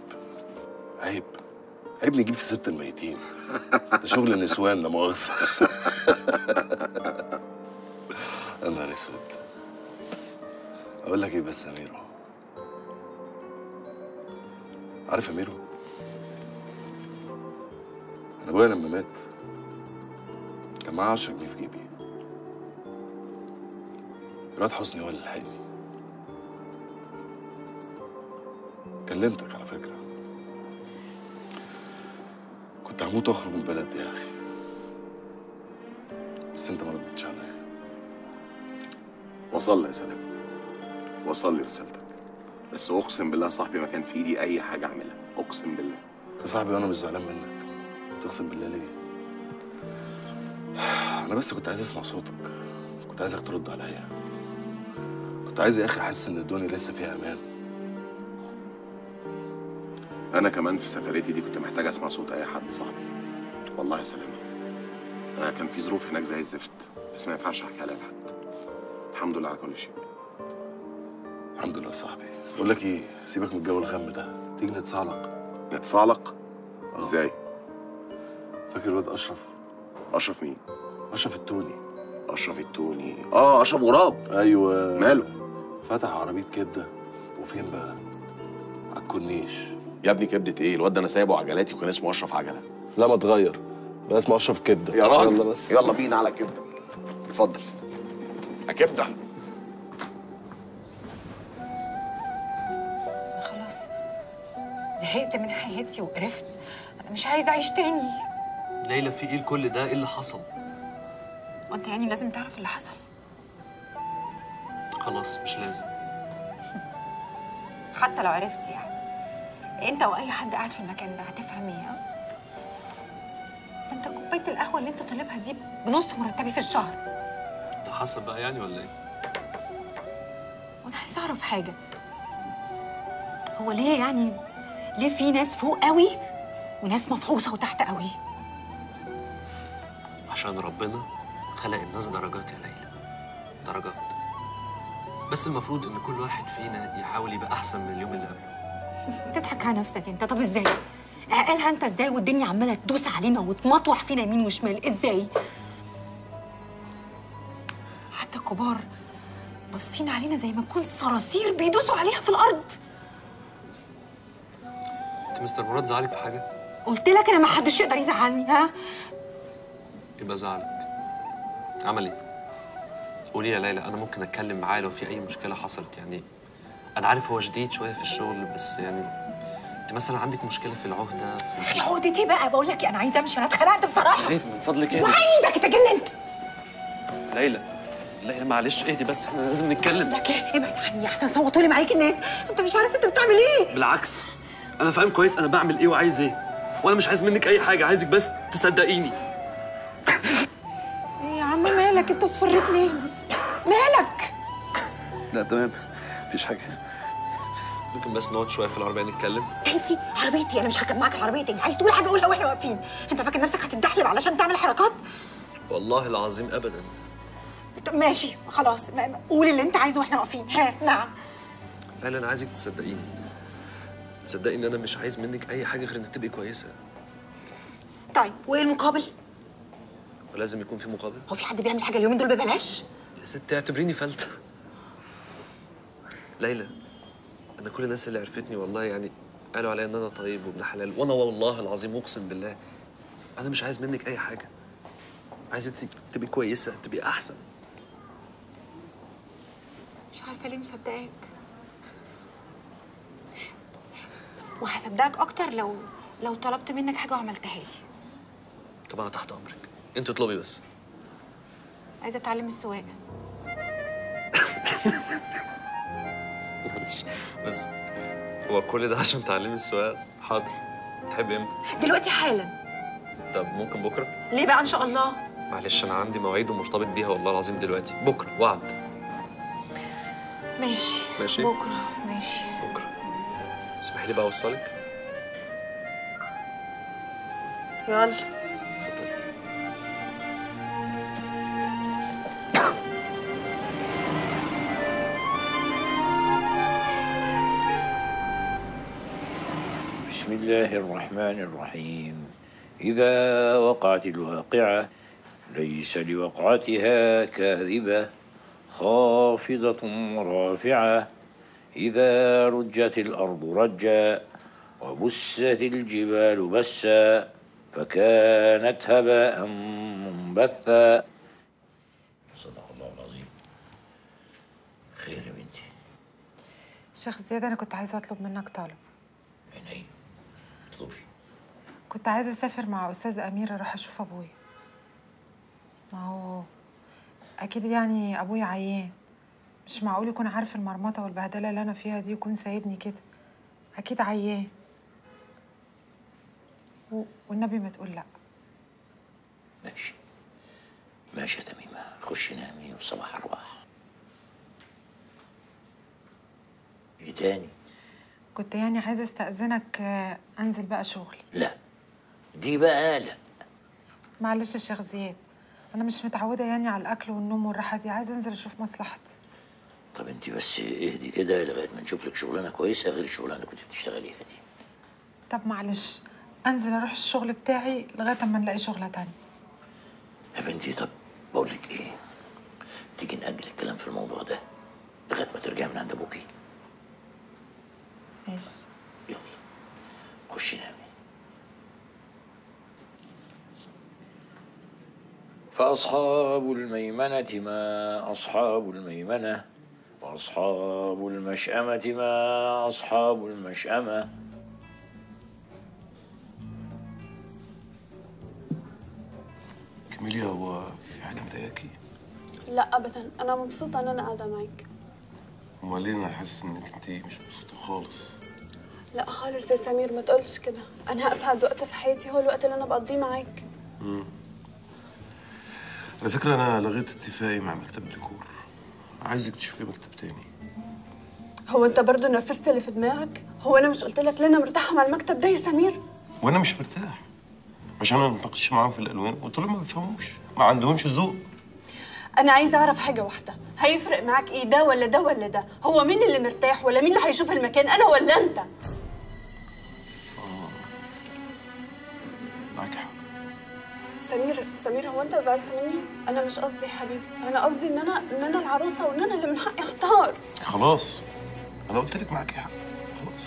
عيب نجيب في ست الميتين، ده شغل النسوان لا مؤاخذه. يا نهار اسود. اقول لك ايه بس يا ميرو، عارف يا ميرو، انا ابويا لما مات كان معاه 10 جنيه في جيبي. الواد حسني هو اللي لحقني. كلمتك على فكره، كنت هموت واخرج من البلد دي يا اخي، بس انت ما ردتش عليا. وصل لي يا سلام، وصل لي رسالتك، بس اقسم بالله يا صاحبي ما كان في ايدي اي حاجه اعملها، اقسم بالله. يا صاحبي وانا مش زعلان منك، تقسم بالله ليه؟ انا بس كنت عايز اسمع صوتك، كنت عايزك ترد عليا، كنت عايز يا اخي احس ان الدنيا لسه فيها امان. انا كمان في سفريتي دي كنت محتاج اسمع صوت اي حد صاحبي، والله يا سلامه. انا كان في ظروف هناك زي الزفت، بس ما ينفعش احكي عليها لحد. الحمد لله على كل شيء. الحمد لله يا صاحبي. بقول لك ايه، سيبك من الجو الغم ده، تيجي نتصعلق. نتصعلق؟ ازاي؟ فاكر الواد اشرف؟ اشرف مين؟ اشرف التوني. اشرف التوني، اشرف غراب. ايوه. ماله؟ فتح عربيه كبده. وفين بقى؟ على الكورنيش. يا ابني كبده ايه؟ الواد ده انا سايبه عجلاتي وكان اسمه اشرف عجله. لا ما اتغير، بقى اسمه اشرف كبده. يا راجل يلا بس، يلا بينا على كبده. اتفضل يا كبده. خلاص زهقت من حياتي وقرفت، انا مش عايزه اعيش تاني. ليلى في ايه كل ده؟ ايه اللي حصل؟ وانت يعني لازم تعرف اللي حصل؟ خلاص مش لازم. حتى لو عرفت يعني انت واي حد قاعد في المكان ده هتفهم ايه؟ ده انت كوبايه القهوه اللي انت طالبها دي بنص مرتبي في الشهر. ده حصل بقى يعني ولا ايه؟ وانا عايزه اعرف حاجه، هو ليه يعني ليه في ناس فوق قوي وناس مفعوصه وتحت قوي؟ عشان ربنا خلق الناس درجات يا ليلى، درجات. بس المفروض ان كل واحد فينا يحاول يبقى احسن من اليوم اللي قبله. بتضحك على نفسك انت. طب ازاي؟ اعقلها انت ازاي والدنيا عماله تدوس علينا وتمطوح فينا يمين وشمال؟ ازاي؟ حتى الكبار باصين علينا زي ما نكون صراصير بيدوسوا عليها في الارض. انت مستر مراد زعلك في حاجه؟ قلت لك انا ما حدش يقدر يزعلني. ها؟ يبقى زعلك. عمل ايه؟ قولي يا ليلى، انا ممكن اتكلم معاه لو في اي مشكله حصلت. يعني انا عارف هو شديد شويه في الشغل، بس يعني انت مثلا عندك مشكله في العهده في عهدة ايه بقى؟ بقول لك انا عايزه امشي، انا اتخنقت بصراحه. اهدي من فضلك. اهدي وعايزك اتجننت. ليلى ليلى معلش اهدي بس، احنا لازم نتكلم. لك ايه؟ ابعد عني احسن صوتوا لي معاك الناس. انت مش عارف انت بتعمل ايه. بالعكس انا فاهم كويس انا بعمل ايه وعايز ايه، وانا مش عايز منك اي حاجه، عايزك بس تصدقيني. ايه يا عم مالك؟ انت اصفريت ليه؟ مالك؟ لا تمام مفيش حاجه. ممكن بس نقعد شويه في العربيه نتكلم؟ تاني؟ عربيتي؟ انا مش هركب معاك العربيه تاني. عايز تقول حاجه قولها واحنا واقفين. انت فاكر نفسك هتتدحلب علشان تعمل حركات؟ والله العظيم ابدا. طب ماشي خلاص، قول اللي انت عايزه واحنا واقفين. ها؟ نعم. لا انا عايزك تصدقيني، تصدقي ان انا مش عايز منك اي حاجه غير انك تبقي كويسه. طيب وايه المقابل؟ ولازم يكون في مقابل. هو في حد بيعمل حاجه اليومين دول ببلاش؟ يا ست اعتبريني فلتة. ليلى انا كل الناس اللي عرفتني والله يعني قالوا عليا ان انا طيب وابن حلال، وانا والله العظيم اقسم بالله انا مش عايز منك اي حاجه، عايزك تبقي كويسه، تبقي احسن. مش عارفه ليه مصدقاك، وهصدقك اكتر لو طلبت منك حاجه وعملتها لي. طب انا تحت امرك، انت اطلبي بس. عايزه اتعلم السواقه. معلش بس هو كل ده عشان تعلمي السواقه؟ حاضر. تحبي امتى؟ دلوقتي حالا. طب ممكن بكره؟ ليه بقى ان شاء الله؟ معلش انا عندي مواعيد ومرتبط بيها والله العظيم دلوقتي. بكره وعد. ماشي ماشي بكره. ماشي بكره. اسمحي لي بقى اوصلك. يلا. بسم الله الرحمن الرحيم. إذا وقعت الواقعة ليس لوقعتها كاذبة خافضة رافعة إذا رجت الأرض رجا وبست الجبال بسا فكانت هباء منبثا. صدق الله العظيم. خير يا بنتي. شيخ زياد انا كنت عايزه اطلب منك طلب. عيني اطلبي. كنت عايزه اسافر مع استاذ امير اروح اشوف ابويا. ما هو اكيد يعني ابويا عيان، مش معقول يكون عارف المرمطه والبهدله اللي انا فيها دي ويكون سايبني كده. اكيد عيان. والنبي ما تقول لا. ماشي ماشي يا تميمة، خشي نامي وصباح أرواح. ايه تاني؟ كنت يعني عايزه استأذنك انزل بقى شغلي. لا دي بقى لا. معلش يا شيخ زياد، انا مش متعوده يعني على الاكل والنوم والراحه دي، عايزه انزل اشوف مصلحتي. طب انت بس اهدي كده لغايه ما نشوف لك شغلانه كويسه غير الشغلانه اللي كنت بتشتغليها دي. طب معلش انزل اروح الشغل بتاعي لغايه اما نلاقي شغله تانية. يا بنتي طب بقول لك ايه، تيجي نأجل الكلام في الموضوع ده لغايه ما ترجعي من عند ابوكي. ماشي. يلا خشي نامي. فأصحاب الميمنة ما أصحاب الميمنة، وأصحاب المشأمة ما أصحاب المشأمة. كميليا، هو في حاجة مضايقاكي؟ لا ابدا، انا مبسوطه ان انا قاعده معاك. امال ليه انا حاسس انك انت مش مبسوطة خالص؟ لا خالص يا سمير، ما تقولش كده. انا اسعد وقت في حياتي هو الوقت اللي انا بقضيه معاك. على فكرة أنا لغيت اتفاقي مع مكتب ديكور، عايزك تشوفي مكتب تاني. هو انت برضو نفذت اللي في دماغك؟ هو انا مش قلت لك ان انا مرتاحه مع المكتب ده يا سمير؟ وأنا مش مرتاح عشان أنا متناقشش معاهم في الألوان، قلت لهم ما بيفهموش، ما عندهمش ذوق. انا عايزه اعرف حاجه واحده، هيفرق معاك ايه ده ولا ده ولا ده؟ هو مين اللي مرتاح ولا مين اللي هيشوف المكان، انا ولا انت؟ معاكي حق. سمير هو انت زعلت مني؟ انا مش قصدي يا حبيبي، انا قصدي ان انا العروسه وان انا اللي من حقي اختار. خلاص أنا قلت لك معاكي حق، خلاص.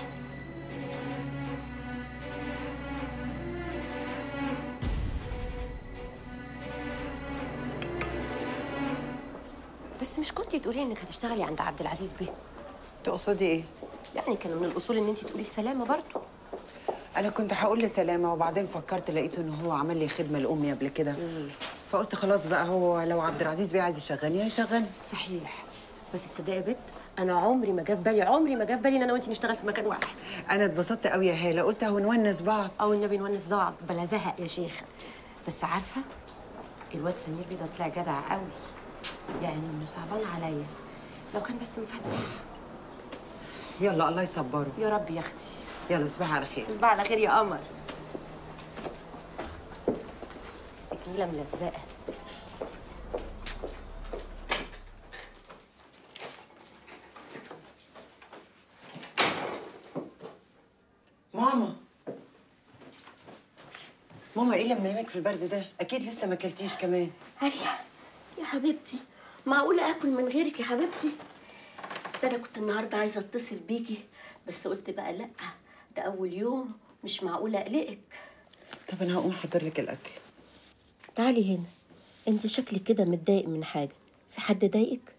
بس مش كنتي تقولي انك هتشتغلي عند عبد العزيز بيه؟ تقصدي ايه؟ يعني كان من الاصول ان انت تقولي لسلامه برضه. انا كنت هقول لسلامه وبعدين فكرت لقيت ان هو عمل لي خدمه لامي قبل كده، فقلت خلاص بقى هو لو عبد العزيز بيه عايز يشغلني هيشغلني. صحيح، بس تصدقي يا بت، انا عمري ما جه في بالي ان انا وانت نشتغل في مكان واحد. انا اتبسطت قوي يا هاله، قلت اهو نونس بعض. او النبي نونس بعض بلا زهق يا شيخه. بس عارفه الواد سمير بيه ده طلع جدع قوي، يعني انه صعبان عليا، لو كان بس مفتح. يلا الله يصبره. يا رب يا اختي. يلا تصبحي على خير. تصبحي على خير يا قمر. تكميله ملزقه. ماما ايه اللي منيمك في البرد ده؟ اكيد لسه ما اكلتيش كمان. عليا يا حبيبتي، معقولة آكل من غيرك يا حبيبتي؟ ده أنا كنت النهاردة عايزة أتصل بيكي، بس قلت بقى لأ، ده أول يوم مش معقولة أقلقك. طب أنا هقوم أحضر لك الأكل. تعالي هنا، أنت شكلك كده متضايق من حاجة، في حد ضايقك؟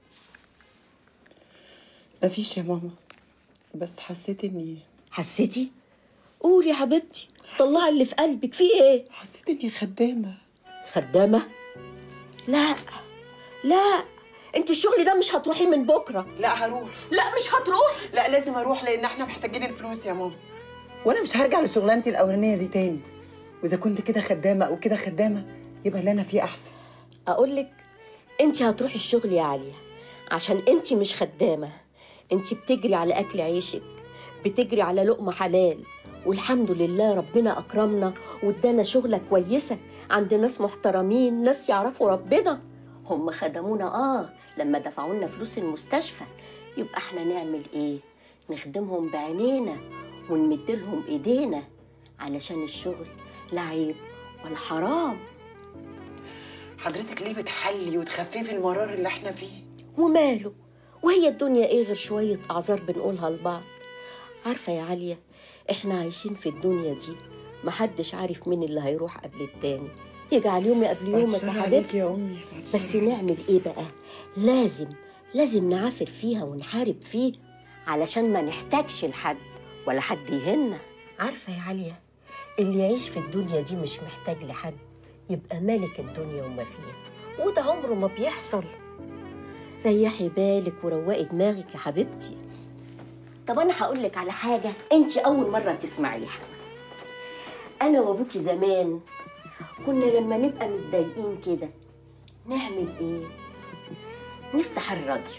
مفيش يا ماما، بس حسيت إني حسيتي؟ قولي يا حبيبتي، طلعي اللي في قلبك، في إيه؟ حسيت إني خدامة. خدامة؟ لا لا، انت الشغل ده مش هتروحي من بكره. لا هروح. لا مش هتروحي. لا لازم اروح، لان احنا محتاجين الفلوس يا ماما، وانا مش هرجع لشغلانتي الاولانيه دي تاني، واذا كنت كده خدامه او كده خدامه يبقى اللي انا فيه احسن. اقول لك انت هتروحي الشغل يا عليا، عشان انت مش خدامه، انت بتجري على اكل عيشك، بتجري على لقمه حلال، والحمد لله ربنا اكرمنا وادانا شغله كويسه عند ناس محترمين، ناس يعرفوا ربنا. هم خدمونا لما دفعوا لنا فلوس المستشفى، يبقى احنا نعمل ايه؟ نخدمهم بعينينا ونمدلهم ايدينا، علشان الشغل لا عيب ولا حرام. حضرتك ليه بتحلي وتخففي المرار اللي احنا فيه؟ وماله؟ وهي الدنيا ايه غير شويه اعذار بنقولها لبعض؟ عارفه يا عليا، احنا عايشين في الدنيا دي محدش عارف مين اللي هيروح قبل التاني، يجعل يومي قبل يومك يا حبيبتي. يا امي بس نعمل ايه بقى؟ لازم نعافر فيها ونحارب فيه، علشان ما نحتاجش لحد ولا حد يهنا. عارفه يا عليا، اللي يعيش في الدنيا دي مش محتاج لحد يبقى مالك الدنيا وما فيها، وده عمره ما بيحصل. ريحي بالك وروقي دماغك يا حبيبتي. طب انا هقول لك على حاجه انت اول مره تسمعيها. انا وابوكي زمان كنا لما نبقى متضايقين كده نعمل ايه؟ نفتح الراديو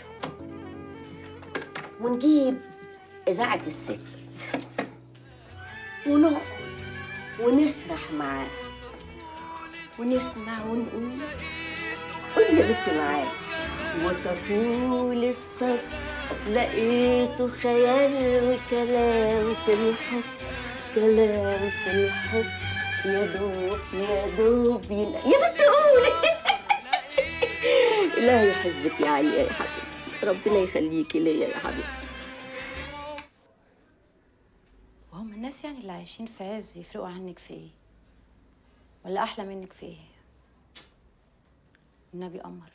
ونجيب اذاعه الست ونقعد ونسرح معاه ونسمع ونقول. قولي يا بنت معاه. وصفولي السطر لقيته خيال وكلام في الحب، كلام في الحب، يا دوب يا دوب يا بنت قولي. لا يحزك يا عليا يا حبيبتي. ربنا يخليكي ليا يا حبيبتي. وهم الناس يعني اللي عايشين في عز يفرقوا عنك في ايه؟ ولا احلى منك في ايه؟ النبي قمر.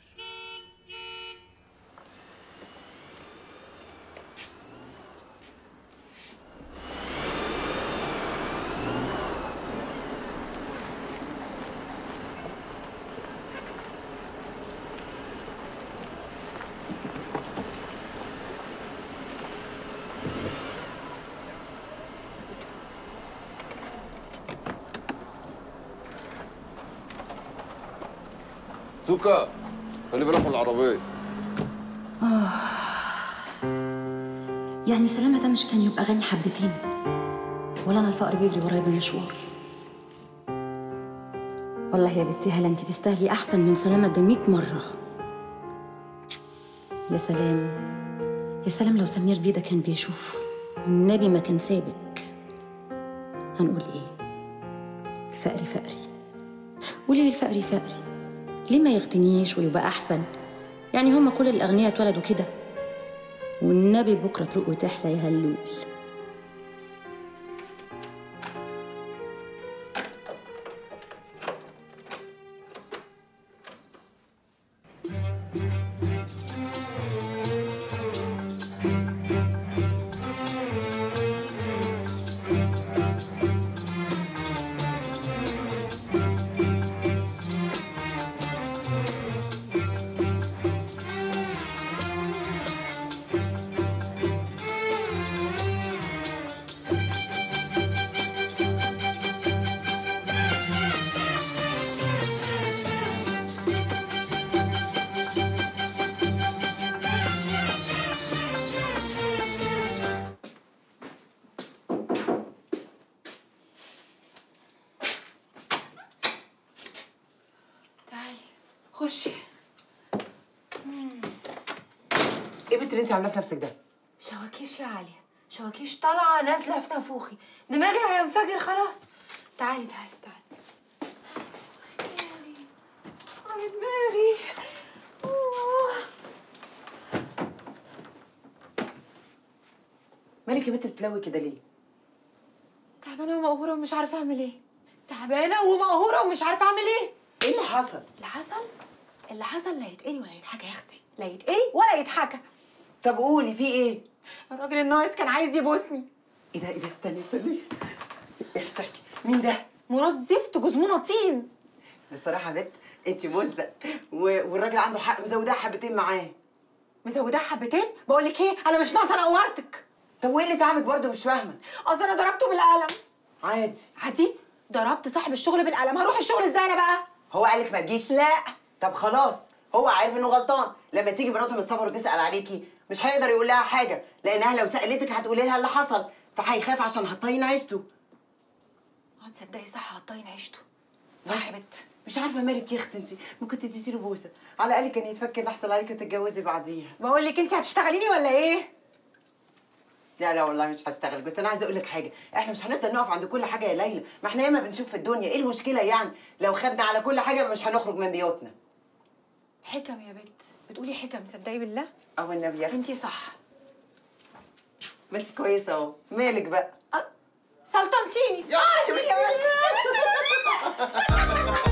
سوكا خلي بالك من العربية. يعني سلامة ده مش كان يبقى غني حبتين؟ ولا انا الفقر بيجري ورايا بالمشوار؟ والله يا بنتي هلا انت تستاهلي احسن من سلامة ده 100 مرة. يا سلام يا سلام لو سمير بيه ده كان بيشوف والنبي ما كان سابك. هنقول ايه؟ فقري فقري. وليه الفقري فقري؟ ليه ما يغتنيش ويبقى احسن؟ يعني هما كل الاغنياء اتولدوا كده. والنبي بكره تروق وتحلى يا هلول. خشي. ايه بنت اللي انت عاملاه في نفسك ده؟ شواكيش يا عالية، شواكيش طالعة نازلة في نافوخي، دماغي هينفجر خلاص. تعالي تعالي تعالي. يا دماغي. مالك يا بنت بتلوي كده ليه؟ تعبانة ومقهورة ومش عارفة أعمل إيه. تعبانة ومقهورة ومش عارفة أعمل إيه. ايه اللي حصل؟ اللي حصل لا يتقري ولا يتحكى يا أختي، لا يتقري ولا يتحكى. طب قولي في ايه؟ الراجل الناقص كان عايز يبوسني. ايه ده استني. احكي مين ده؟ مراد زفت جزمونه طين. بصراحة يا بنت انت مزة والراجل عنده حق مزوداه حبتين معاه. مزوداه حبتين؟ بقول لك ايه، انا مش ناقصه انا قورتك. طب وايه اللي تعبك برضه مش فاهمة؟ اصل انا ضربته بالقلم. عادي؟ ضربت صاحب الشغل بالقلم، هروح الشغل ازاي انا بقى؟ هو قالك ما تجيش؟ لا. طب خلاص هو عارف انه غلطان، لما تيجي مراته من السفر وتسأل عليكي مش هيقدر يقول لها حاجة، لانها لو سألتك هتقولي لها اللي حصل، فهيخاف عشان هتطين عيشته. تصدقي صح، هتطين عيشته. صح يا بنت. مش عارفه مالك يا اختي، انت ممكن تديله بوسه على الاقل كان يتفك اللي حصل عليك وتتجوزي بعديها. بقول لك انت هتشتغليني ولا ايه؟ لا والله مش هشتغلك، بس انا عايزه اقول لك حاجه، احنا مش هنفضل نقف عند كل حاجه يا ليلى، ما احنا ياما بنشوف في الدنيا، ايه المشكله يعني لو خدنا على كل حاجه مش هنخرج من بيوتنا. حكم يا بنت، بتقولي حكم، تصدقي بالله؟ اه والنبي يا اختي انت صح. ما انت كويسه اهو، مالك بقى؟ سلطنتيني. يا